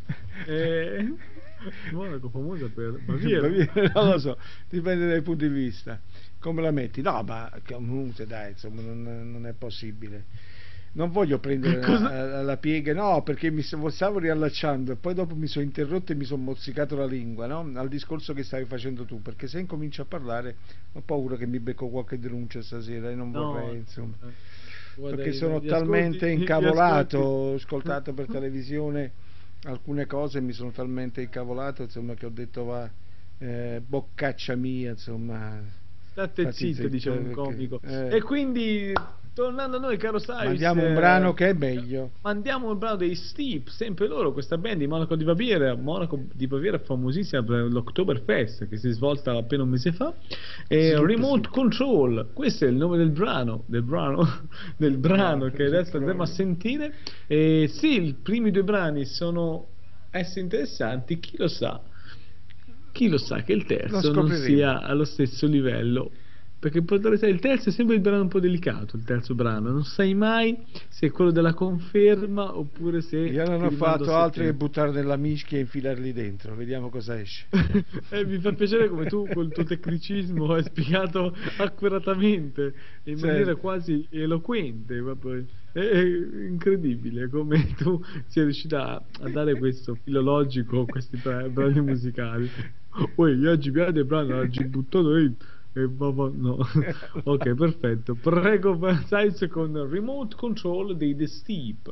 Monaco famosa per Baviera. Non lo so, dipende dai punti di vista come la metti. No, ma comunque dai, insomma, non è possibile. non voglio prendere la piega, no, perché stavo riallacciando e poi dopo mi sono interrotto e mi sono mozzicato la lingua, no? Al discorso che stavi facendo tu, perché se incomincio a parlare ho paura che mi becco qualche denuncia stasera e non vorrei, insomma, perché sono talmente incavolato, ho ascoltato per televisione alcune cose e mi sono talmente incavolato, insomma, che ho detto boccaccia mia, insomma, state zitto, diceva un comico. E quindi tornando a noi, caro Sais, mandiamo un brano che è meglio. Mandiamo un brano dei Steep, sempre loro, questa band di Monaco di Baviera, famosissima per l'Oktoberfest che si è svolta appena un mese fa. Remote Control, questo è il nome del brano che adesso andremo a sentire. Sì, i primi due brani sono interessanti, chi lo sa che il terzo non sia allo stesso livello, perché il terzo è sempre il brano un po' delicato, il terzo brano, non sai mai se è quello della conferma oppure se io non ho fatto altro che buttare nella mischia e infilarli dentro, vediamo cosa esce. Mi fa piacere come tu col tuo tecnicismo hai spiegato accuratamente in maniera quasi eloquente, è incredibile come tu sia riuscita a dare questo filologico a questi brani musicali. Poi oggi piace il brano, oggi buttato dentro. No. Ok, perfetto. Prego, Sais con Remote Control dei The Steep.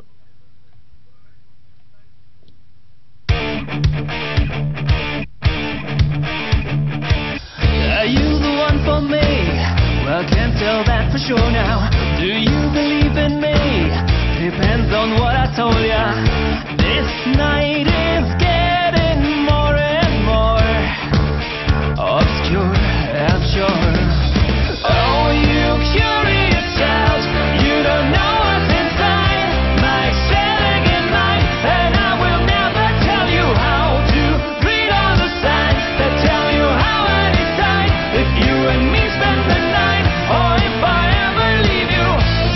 Are you the one for me? Well, can't tell that for sure now. Do you believe in me? Depends on what I told ya. This night is getting more and more obscure, I'm sure. Oh, you curious child, you don't know what's inside my extravagant mind, and I will never tell you how to read all the signs that tell you how I decide if you and me spend the night, or if I ever leave you.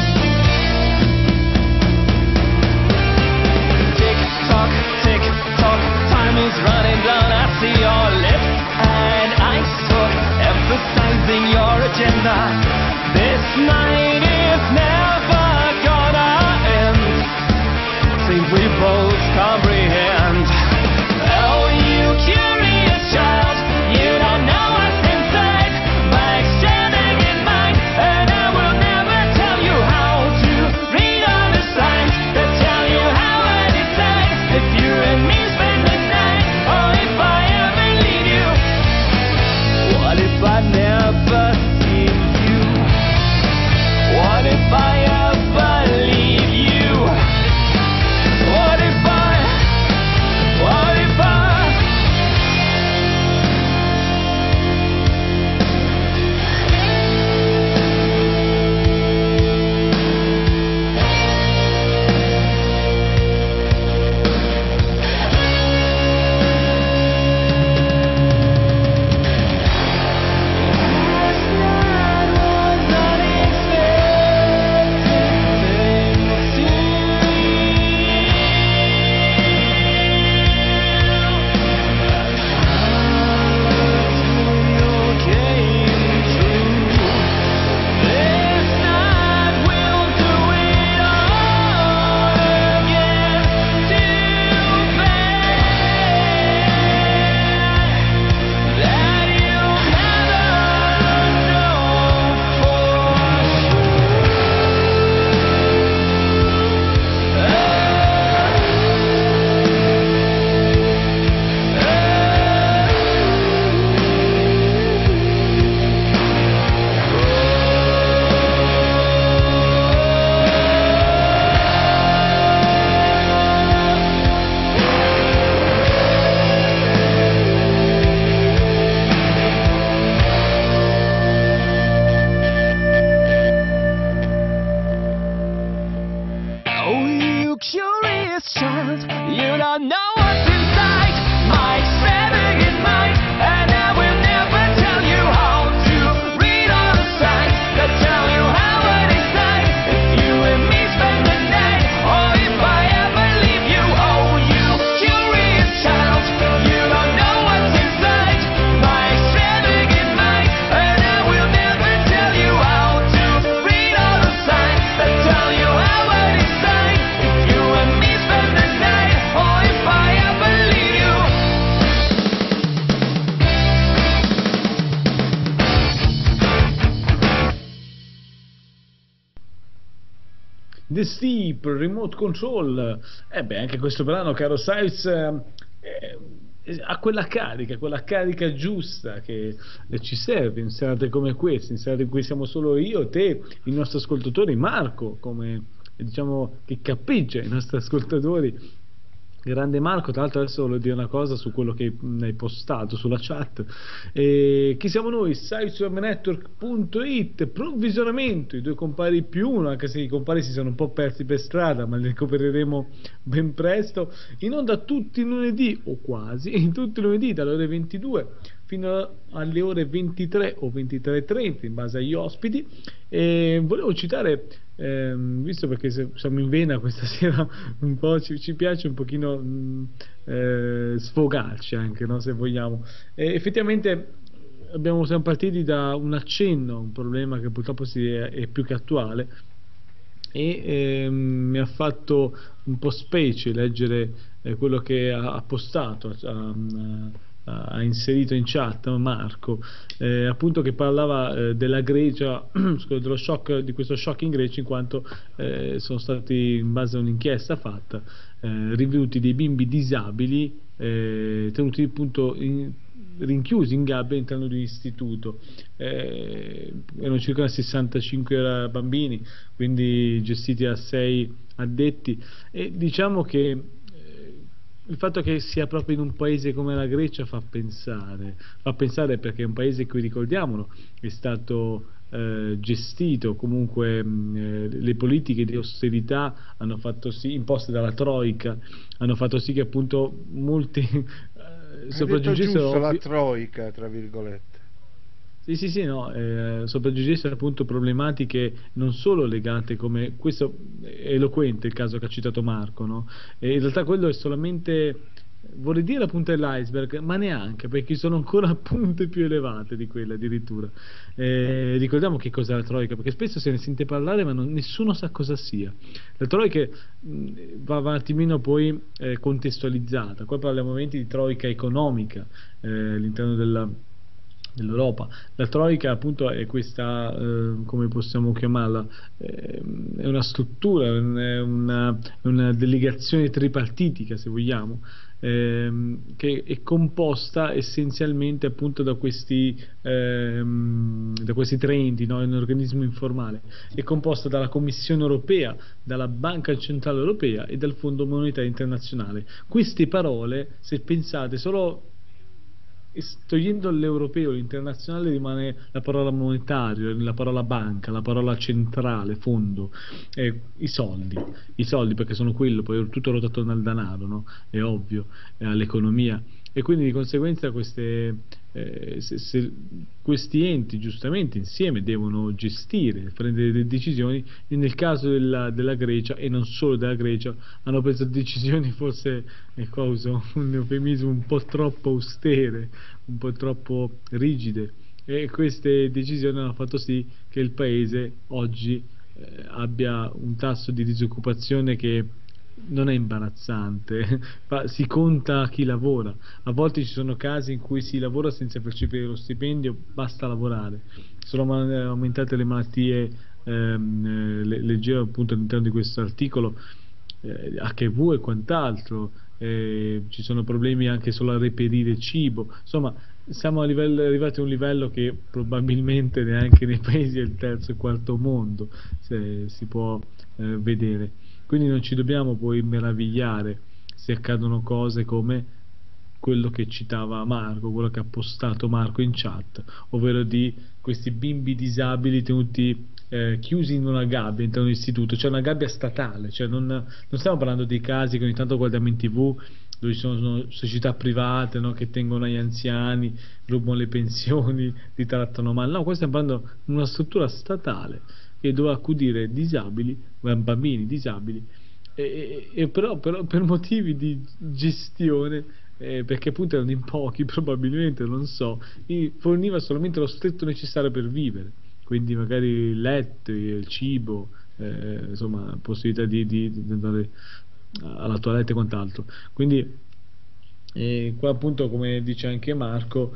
Tick tock, time is running down, I see your lips, and I saw emphasizing your agenda. This night is never gonna end. Think we both comprehend. Oh, you curious child, you don't know what's inside my extravagant mind, and I will never tell you how to read all the signs that tell you how I decide if you and me spend the night, or if I ever leave you. What if I never see you The Steep, Remote Control. Anche questo brano, caro Siles, ha quella carica giusta che ci serve in serate come queste, in serate in cui siamo solo io, te, i nostri ascoltatori, Marco, come diciamo che cappeggia i nostri ascoltatori. Grande Marco, tra l'altro adesso voglio dire una cosa su quello che hai postato sulla chat. Chi siamo noi? SitesWebNetwork.it, provvizionamento, i due compari più uno, anche se i compari si sono un po' persi per strada, ma li recupereremo ben presto, in onda tutti i lunedì, o quasi, tutti i lunedì dalle ore 22 fino alle ore 23 o 23:30 in base agli ospiti. E volevo citare, visto perché siamo in vena questa sera, un po' ci piace un pochino sfogarci anche, no, se vogliamo. Effettivamente siamo partiti da un accenno, un problema che purtroppo è più che attuale, e mi ha fatto un po' specie leggere quello che ha postato, ha inserito in chat Marco, appunto, che parlava della Grecia, dello shock, di questo shock in Grecia, in quanto sono stati, in base a un'inchiesta fatta, rinvenuti dei bimbi disabili tenuti appunto rinchiusi in gabbia all'interno di un istituto. Erano circa 65 bambini, quindi gestiti da 6 addetti, e diciamo che il fatto che sia proprio in un paese come la Grecia fa pensare perché è un paese che, ricordiamolo, è stato gestito, comunque le politiche di austerità hanno fatto sì, imposte dalla Troika, hanno fatto sì che appunto molti sopraggiungessero la Troika, tra virgolette. Sì, no, sopraggiungessero appunto problematiche non solo legate, come questo è eloquente il caso che ha citato Marco, no? E in realtà quello è solamente, vorrei dire, la punta dell'iceberg, ma neanche, perché sono ancora punte più elevate di quelle addirittura. Ricordiamo che cos'è la Troika, perché spesso se ne sente parlare ma nessuno sa cosa sia. La Troika va un attimino poi contestualizzata. Qua parliamo ovviamente di Troika economica all'interno dell'Europa. La Troika appunto è questa, come possiamo chiamarla, è una struttura, è una delegazione tripartitica, se vogliamo, che è composta essenzialmente appunto da questi trenti, no? È un organismo informale, è composta dalla Commissione Europea, dalla Banca Centrale Europea e dal Fondo Monetario Internazionale. Queste parole, se pensate, solo togliendo l'europeo, l'internazionale, rimane la parola monetario, la parola banca, la parola centrale, fondo, i soldi, perché sono quello, poi tutto ruota attorno al denaro, no? È ovvio, all'economia, e quindi di conseguenza questi enti giustamente insieme devono gestire, prendere delle decisioni, e nel caso della Grecia, e non solo della Grecia, hanno preso decisioni forse, e qua uso un eufemismo, un po' troppo austere, un po' troppo rigide, e queste decisioni hanno fatto sì che il paese oggi abbia un tasso di disoccupazione che non è imbarazzante, si conta chi lavora. A volte ci sono casi in cui si lavora senza percepire lo stipendio, basta lavorare. Sono aumentate le malattie, leggevo appunto all'interno di questo articolo, HIV e quant'altro, ci sono problemi anche solo a reperire cibo. Insomma, siamo arrivati a un livello che probabilmente neanche nei paesi del terzo e quarto mondo si può vedere. Quindi non ci dobbiamo poi meravigliare se accadono cose come quello che citava Marco, quello che ha postato Marco in chat, ovvero di questi bimbi disabili tenuti chiusi in una gabbia all'interno dell'istituto, cioè una gabbia statale, cioè non stiamo parlando dei casi che ogni tanto guardiamo in TV, dove ci sono società private, no, che tengono agli anziani, rubano le pensioni, li trattano male. No, qua stiamo parlando di una struttura statale che doveva accudire disabili, bambini disabili, però per motivi di gestione, perché appunto erano in pochi probabilmente, non so, forniva solamente lo stretto necessario per vivere, quindi magari il letto, il cibo, insomma, possibilità di andare alla toilette e quant'altro. Quindi E qua appunto, come dice anche Marco,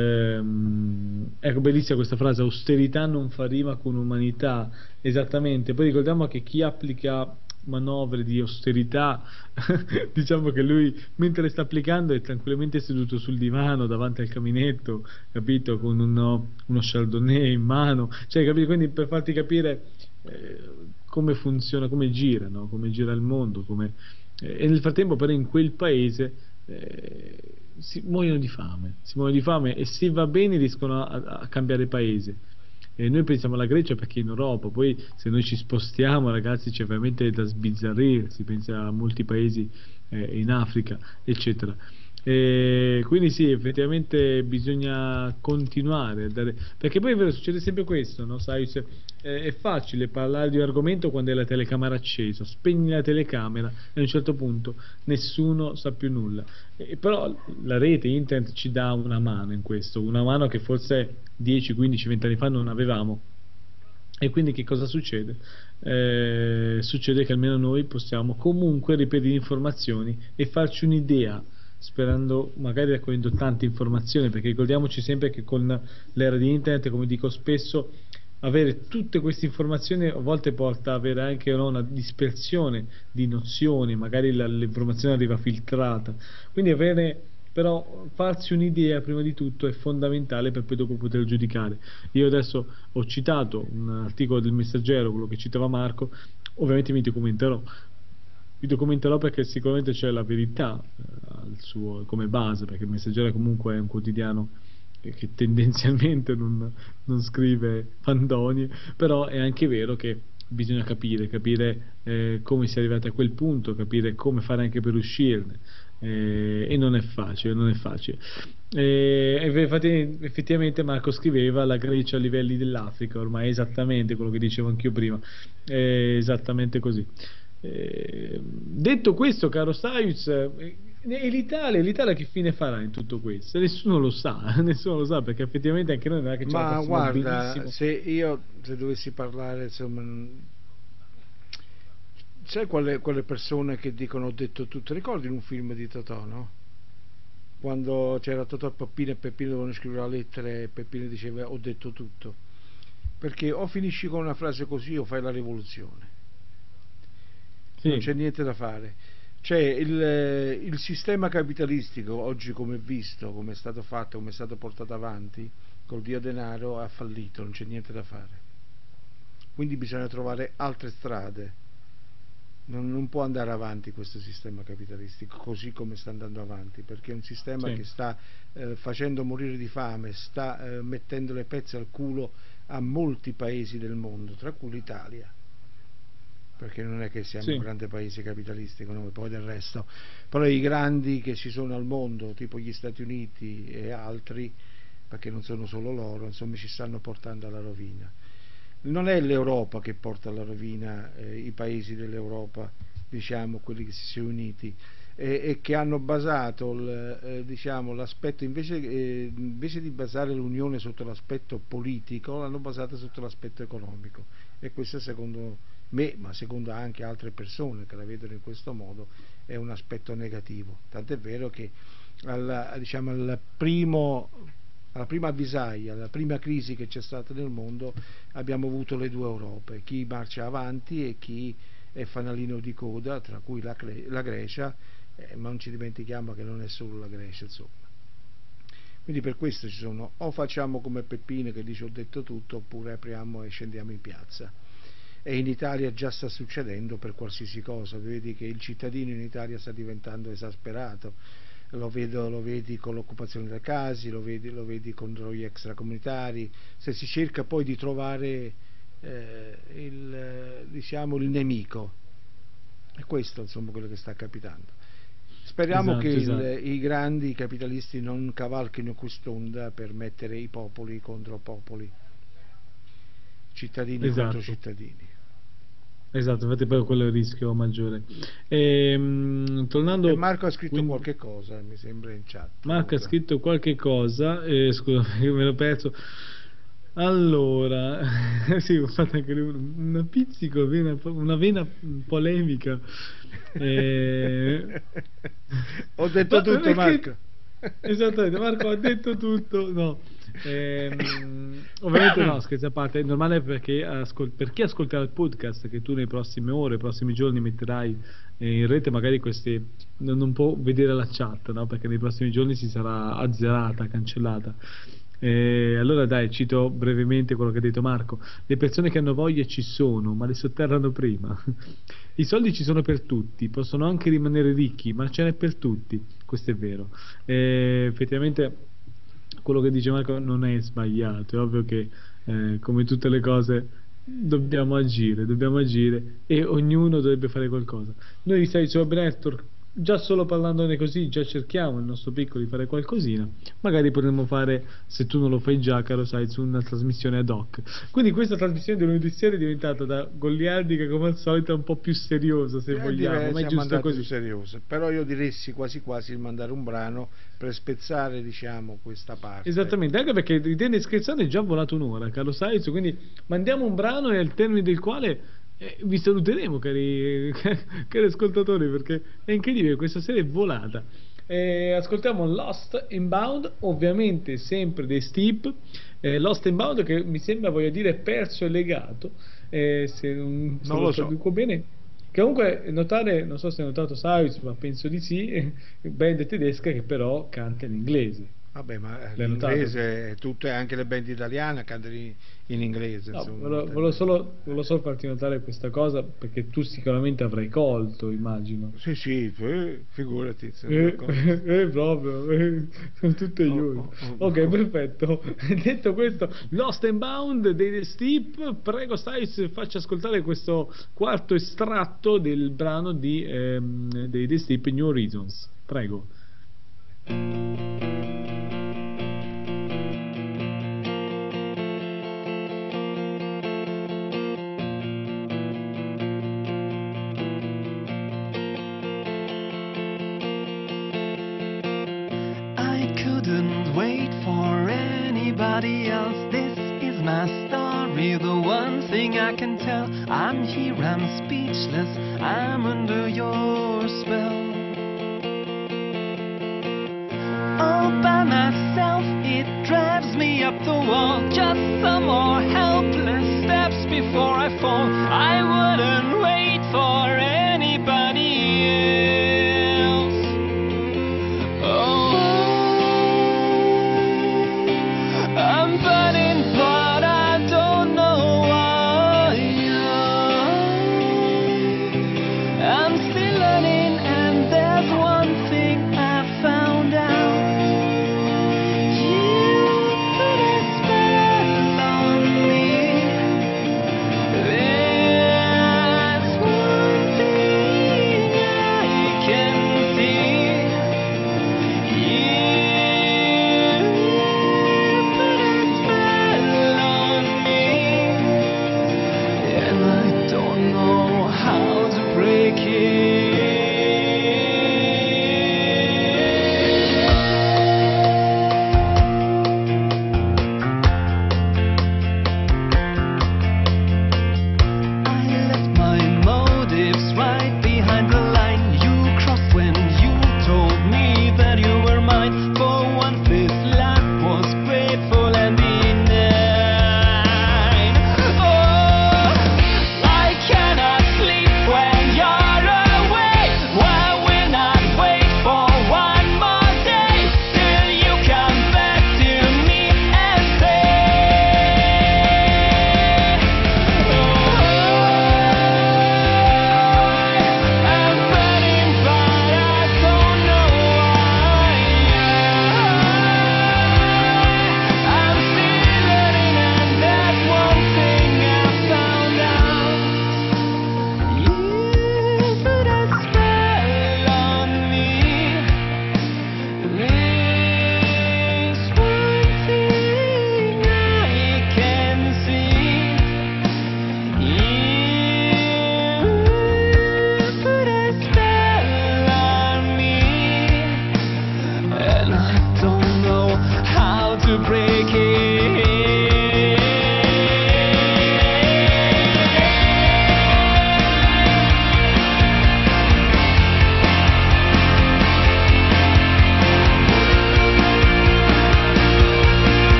ecco, bellissima questa frase: austerità non fa rima con umanità. Esattamente. Poi ricordiamo che chi applica manovre di austerità diciamo che lui, mentre le sta applicando, è tranquillamente seduto sul divano davanti al caminetto, capito, con uno chardonnay in mano, cioè, capito? Quindi, per farti capire come funziona, come gira, no? Come gira il mondo, e nel frattempo però in quel paese si muoiono di fame, e se va bene riescono a cambiare paese. E noi pensiamo alla Grecia perché è in Europa, poi se noi ci spostiamo, ragazzi, c'è veramente da sbizzarrire, si pensa a molti paesi in Africa, eccetera. Quindi sì, effettivamente bisogna continuare a dare, perché poi è vero, succede sempre questo, no? Sai, è facile parlare di un argomento quando è la telecamera accesa, spegni la telecamera e a un certo punto nessuno sa più nulla. Però la rete, internet, ci dà una mano in questo, una mano che forse 10, 15, 20 anni fa non avevamo. E quindi che cosa succede? Succede che almeno noi possiamo comunque ripetere informazioni e farci un'idea, sperando, magari raccogliendo tante informazioni, perché ricordiamoci sempre che con l'era di internet, come dico spesso, avere tutte queste informazioni a volte porta ad avere anche una dispersione di nozioni, magari l'informazione arriva filtrata, quindi però farsi un'idea prima di tutto è fondamentale per poi dopo poter giudicare. Io adesso ho citato un articolo del Messaggero, quello che citava Marco, ovviamente mi documenterò perché sicuramente c'è la verità come base, perché il Messaggero comunque è un quotidiano che tendenzialmente non scrive fandonie, però è anche vero che bisogna capire come si è arrivati a quel punto, capire come fare anche per uscirne, e non è facile. Infatti, effettivamente Marco scriveva la Grecia a livelli dell'Africa, ormai è esattamente quello che dicevo anch'io prima, è esattamente così. Detto questo, caro Saius, l'Italia che fine farà in tutto questo? Nessuno lo sa perché effettivamente anche noi non è che ce la passiamo guarda, benissimo. se dovessi parlare, insomma, sai quelle persone che dicono ho detto tutto? Ricordi in un film di Totò, no? Quando c'era Totò, Peppino e Peppino dovevano scrivere la lettera e Peppino diceva ho detto tutto, perché o finisci con una frase così o fai la rivoluzione. Sì. Non c'è niente da fare. Cioè il sistema capitalistico oggi, come è visto, come è stato fatto, come è stato portato avanti col dio denaro, ha fallito, non c'è niente da fare. Quindi bisogna trovare altre strade. Non può andare avanti questo sistema capitalistico così come sta andando avanti, perché è un sistema che sta facendo morire di fame, sta mettendo le pezze al culo a molti paesi del mondo, tra cui l'Italia, perché non è che siamo un grande paese capitalistico, no? Poi del resto, però i grandi che ci sono al mondo, tipo gli Stati Uniti e altri, perché non sono solo loro, insomma, ci stanno portando alla rovina. Non è l'Europa che porta alla rovina, i paesi dell'Europa, diciamo quelli che si sono uniti e che hanno basato diciamo, l'aspetto, invece di basare l'unione sotto l'aspetto politico, l'hanno basata sotto l'aspetto economico, e questo secondo me, ma secondo anche altre persone che la vedono in questo modo, è un aspetto negativo. Tant'è vero che alla prima avvisaglia, alla prima crisi che c'è stata nel mondo, abbiamo avuto le due Europe, chi marcia avanti e chi è fanalino di coda, tra cui la Grecia, ma non ci dimentichiamo che non è solo la Grecia, insomma. Quindi per questo ci sono, o facciamo come Peppino che dice ho detto tutto, oppure apriamo e scendiamo in piazza. E in Italia già sta succedendo per qualsiasi cosa, vedi che il cittadino in Italia sta diventando esasperato. Lo vedi con l'occupazione delle case, lo vedi con gli extracomunitari. Se si cerca poi di trovare il nemico, è questo insomma quello che sta capitando. Speriamo che i grandi capitalisti non cavalchino quest'onda per mettere i popoli contro popoli, cittadini contro cittadini. Esatto, infatti poi quello è il rischio maggiore. Tornando, Marco ha scritto qualche cosa, mi sembra, in chat. Marco ha scritto qualche cosa, scusa, io me l'ho perso. Allora, sì, ho fatto anche una pizzico, una vena polemica. Ho detto Ma tutto, perché- Marco. Esattamente, Marco ha detto tutto. No, ovviamente no, scherzi a parte, è normale perché per chi ascolterà il podcast che tu nei prossime ore, prossimi giorni metterai in rete, magari questi non può vedere la chat, no? Perché nei prossimi giorni si sarà azzerata, cancellata. Allora dai, cito brevemente quello che ha detto Marco. Le persone che hanno voglia ci sono, ma le sotterrano prima. I soldi ci sono per tutti, possono anche rimanere ricchi, ma ce n'è per tutti. Questo è vero. Effettivamente quello che dice Marco non è sbagliato, è ovvio che come tutte le cose dobbiamo agire e ognuno dovrebbe fare qualcosa. Noi sai su Web Network, già solo parlandone così, già cerchiamo il nostro piccolo di fare qualcosina. Magari potremmo fare, se tu non lo fai già, caro sai, su una trasmissione ad hoc. Quindi questa trasmissione di lunedì sera è diventata da goliardica come al solito un po' più seriosa, se vogliamo, ma è Siamo giusto andati così. sul serioso, però io diresti quasi quasi di mandare un brano per spezzare, diciamo, questa parte. Esattamente, anche perché ridendo e scherzando è già volato un'ora, caro Sainz, quindi mandiamo un brano e al termine del quale vi saluteremo, cari ascoltatori, perché è incredibile, questa sera è volata. Ascoltiamo Lost Inbound, ovviamente sempre dei Steep, Lost Inbound che mi sembra voglia dire perso e legato, se non lo so. traduco bene. Che comunque notare, non so se hai notato Sainz, ma penso di sì, band tedesca che però canta in inglese. Vabbè, ma L'hai l'inglese, tutte anche le band italiane cantano in inglese. No, insomma. volevo solo farti notare questa cosa perché tu sicuramente avrai colto, immagino. Sì, figurati. Proprio, sono tutte io. Ok, perfetto. Detto questo, Lost and Bound dei The Steep, prego Stiles, faccia ascoltare questo quarto estratto del brano dei The Steep, New Horizons. Prego. Couldn't wait for anybody else. This is my story, the one thing I can tell. I'm here, I'm speechless, I'm under your spell. All by myself, it drives me up the wall. Just some more helpless steps before I fall. I wouldn't wait for anybody else. I'm burning, but I don't know why. I'm still learning, and there's one thing I found out. You put a spell on me.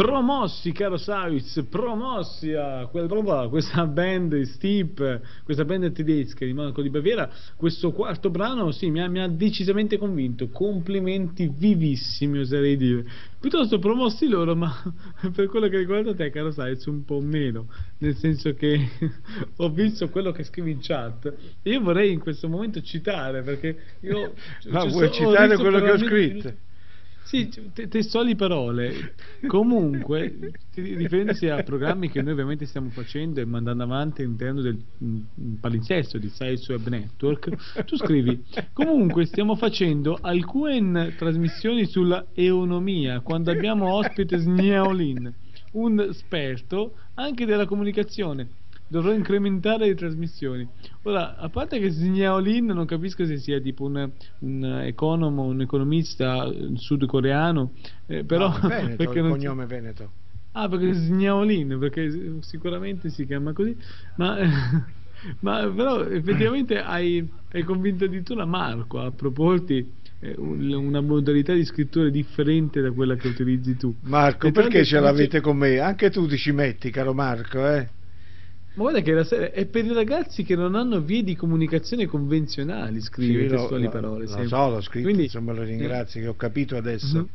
promossi, caro Savic, promossi a questa band Steep, questa band tedesca di Monaco di Baviera. Questo quarto brano sì, mi ha decisamente convinto, complimenti vivissimi, oserei dire. Piuttosto promossi loro, ma per quello che riguarda te, caro Savic, un po' meno, nel senso che ho visto quello che scrivi in chat e io vorrei in questo momento citare, perché io ma vuoi citare quello che ho scritto? Sì, testuali parole. Comunque, riferendosi a programmi che noi ovviamente stiamo facendo e mandando avanti all'interno del palinsesto di Science Web Network, tu scrivi: comunque stiamo facendo alcune trasmissioni sulla eonomia quando abbiamo ospite Sniaolin, un esperto anche della comunicazione. Dovrò incrementare le trasmissioni. Ora, a parte che Sniaolin non capisco se sia tipo un economo, un economista sudcoreano, però no, Veneto, perché il non cognome Veneto. Ah, perché Sniaolin, perché sicuramente si chiama così, ma però effettivamente hai convinto addirittura Marco a proporti una modalità di scrittura differente da quella che utilizzi tu. Marco, perché ce l'avete con me? Anche tu ti ci metti, caro Marco, eh? Ma guarda che la serie è per i ragazzi che non hanno vie di comunicazione convenzionali, scrive testuali parole. Lo so, l'ho scritto, quindi, insomma, lo ringrazio, che ho capito adesso.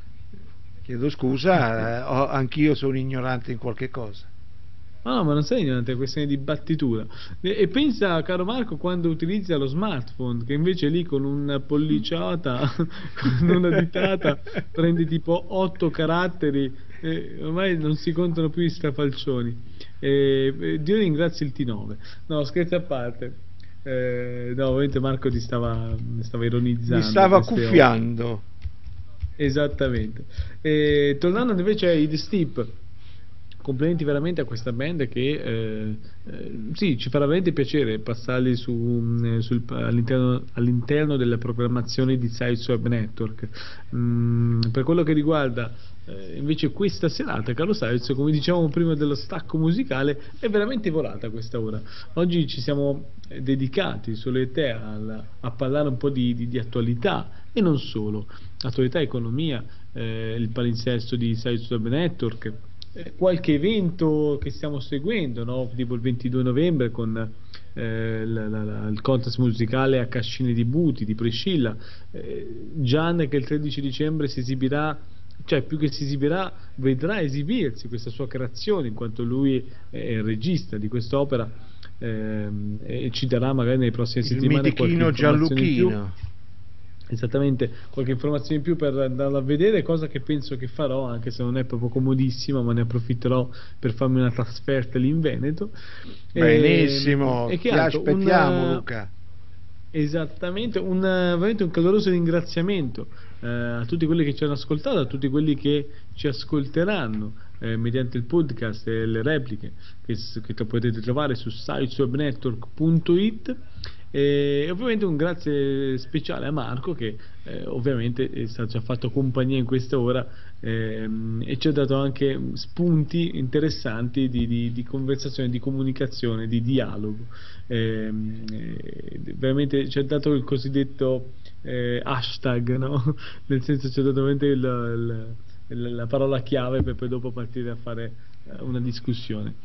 Chiedo scusa, anch'io sono ignorante in qualche cosa. No, ma non sei ignorante, è questione di battitura. E pensa, caro Marco, quando utilizza lo smartphone, che invece lì con una polliciata, con una ditata, prende tipo 8 caratteri, ormai non si contano più gli strafalcioni. Dio ringrazia il T9. No, scherzi a parte. No, ovviamente Marco ti stava ironizzando. Mi stava cuffiando. Esattamente. Tornando invece ai The Steep, complimenti veramente a questa band che sì, ci farà veramente piacere passarli all'interno delle programmazioni di Science Web Network. Per quello che riguarda invece questa serata, caro Savic, come dicevamo prima dello stacco musicale, è veramente volata questa ora. Oggi ci siamo dedicati solo e te a parlare un po' di attualità e non solo, attualità, economia, il palinsesto di Science Web Network, qualche evento che stiamo seguendo, no? Tipo il 22 novembre con il contest musicale a Cascine di Buti di Priscilla, Gian che il 13 dicembre si esibirà, cioè più che si esibirà, vedrà esibirsi questa sua creazione, in quanto lui è il regista di quest'opera, e ci darà magari nelle prossime settimane qualche informazione in più. Esattamente, qualche informazione in più per andarla a vedere, cosa che penso che farò, anche se non è proprio comodissima, ma ne approfitterò per farmi una trasferta lì in Veneto. Benissimo, e che ti aspettiamo, Luca. Esattamente, veramente un caloroso ringraziamento a tutti quelli che ci hanno ascoltato, a tutti quelli che ci ascolteranno mediante il podcast e le repliche che potete trovare su sitewebnetwork.it. E ovviamente un grazie speciale a Marco che ovviamente è stato già fatto compagnia in questa ora e ci ha dato anche spunti interessanti di conversazione, di comunicazione, di dialogo. Veramente ci ha dato il cosiddetto hashtag, no? Nel senso ci ha dato veramente la parola chiave per poi dopo partire a fare una discussione.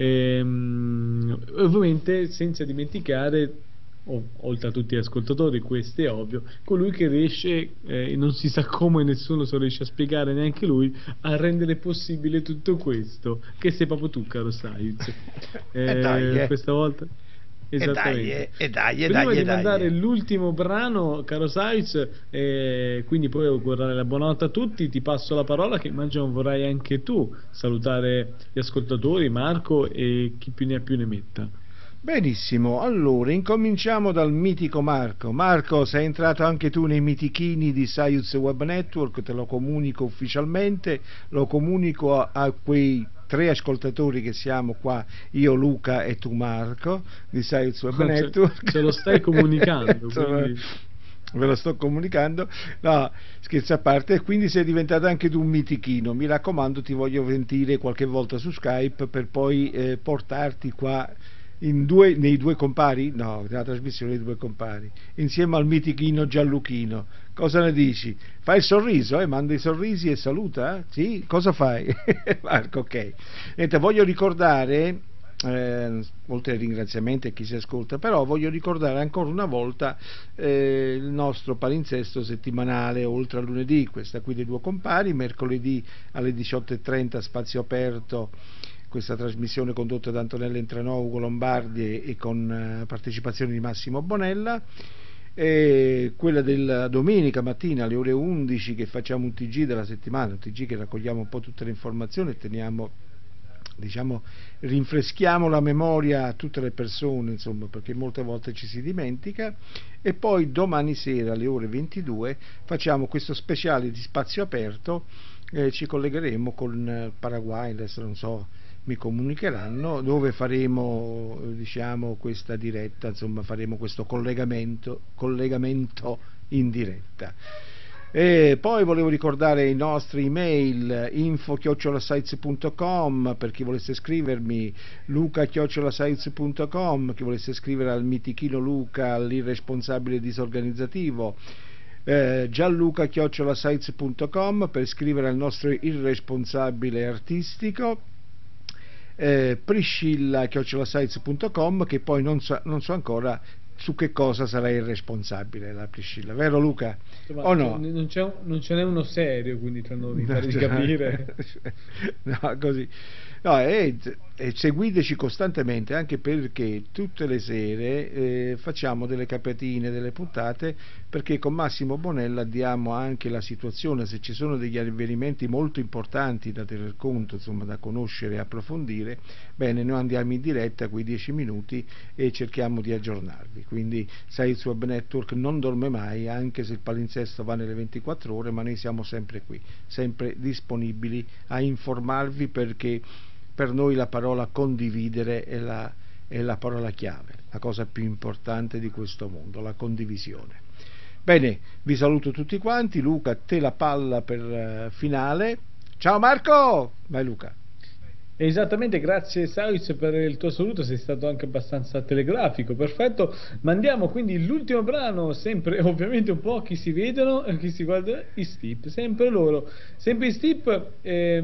Ovviamente senza dimenticare, oltre a tutti gli ascoltatori, questo è ovvio, colui che riesce, non si sa come, nessuno se lo riesce a spiegare, neanche lui, a rendere possibile tutto questo, che sei proprio tu, caro Savic. Questa volta esattamente. Prima di mandare l'ultimo brano, caro Savic, quindi poi augurare la buonanotte a tutti, ti passo la parola, che immagino vorrai anche tu salutare gli ascoltatori, Marco e chi più ne ha più ne metta. Benissimo, allora incominciamo dal mitico Marco. Marco, sei entrato anche tu nei mitichini di Science Web Network, te lo comunico ufficialmente, lo comunico a quei 3 ascoltatori che siamo qua, io, Luca e tu, Marco, di Science Web Network. Ce lo stai comunicando, quindi... Ve lo sto comunicando, no, scherzi a parte. Quindi sei diventato anche tu un mitichino, mi raccomando, ti voglio sentire qualche volta su Skype per poi portarti qua nei due compari? No, nella trasmissione dei due compari, insieme al mitichino Gianluchino. Cosa ne dici? Fai il sorriso, manda i sorrisi e saluta? Sì? Cosa fai? Marco, ok. Niente, voglio ricordare, oltre ai ringraziamenti a chi si ascolta, però voglio ricordare ancora una volta il nostro palinsesto settimanale oltre a lunedì, questa qui dei due compari, mercoledì alle 18:30 spazio aperto, questa trasmissione condotta da Antonella Entranou Lombardi e con partecipazione di Massimo Bonella, e quella della domenica mattina alle ore 11 che facciamo un TG della settimana, un TG che raccogliamo un po' tutte le informazioni e teniamo, diciamo, rinfreschiamo la memoria a tutte le persone, insomma, perché molte volte ci si dimentica. E poi domani sera alle ore 22 facciamo questo speciale di spazio aperto, ci collegheremo con Paraguay, adesso non so, mi comunicheranno, dove faremo, diciamo, questa diretta, insomma faremo questo collegamento in diretta. E poi volevo ricordare i nostri email: info@sites.com per chi volesse scrivermi, luca@sites.com chi volesse scrivere al mitichino Luca, l'irresponsabile disorganizzativo, Gianluca@sites.com per scrivere al nostro irresponsabile artistico, Priscilla@sites.com, che poi non so ancora su che cosa sarà irresponsabile la Priscilla, vero Luca? Insomma, o no? Non ce n'è uno serio, quindi tra noi, per capire. No, così. No, e seguiteci costantemente, anche perché tutte le sere facciamo delle capatine, delle puntate, perché con Massimo Bonella diamo anche la situazione, se ci sono degli avvenimenti molto importanti da tener conto, insomma, da conoscere e approfondire, bene, noi andiamo in diretta quei 10 minuti e cerchiamo di aggiornarvi. Quindi Sites Web Network non dorme mai, anche se il palinsesto va nelle 24 ore, ma noi siamo sempre qui, sempre disponibili a informarvi, perché per noi la parola condividere è la parola chiave, la cosa più importante di questo mondo, la condivisione. Bene, vi saluto tutti quanti. Luca, te la palla per finale. Ciao Marco! Vai Luca. Esattamente, grazie Sais per il tuo saluto, sei stato anche abbastanza telegrafico, perfetto. Mandiamo quindi l'ultimo brano, sempre ovviamente un po' chi si vedono, chi si guarda, i Steep, sempre loro, sempre i Steep.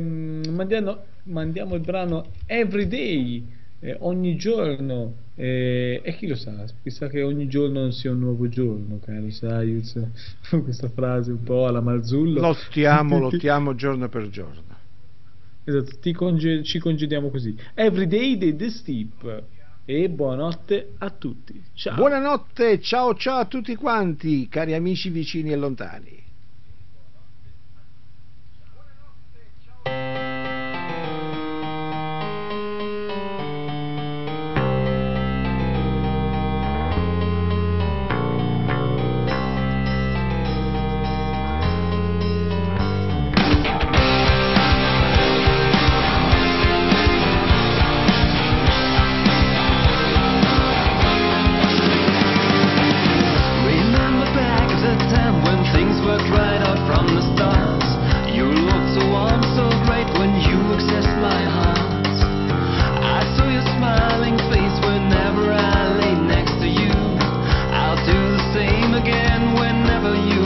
Mandiamo il brano Everyday, ogni giorno, e chi lo sa, chissà che ogni giorno non sia un nuovo giorno, caro Sais, questa frase un po' alla Marzullo. Lottiamo giorno per giorno. Esatto, ci congediamo così. Everyday dei The Steep. E buonanotte a tutti. Ciao. Buonanotte, ciao a tutti quanti, cari amici vicini e lontani. Whenever you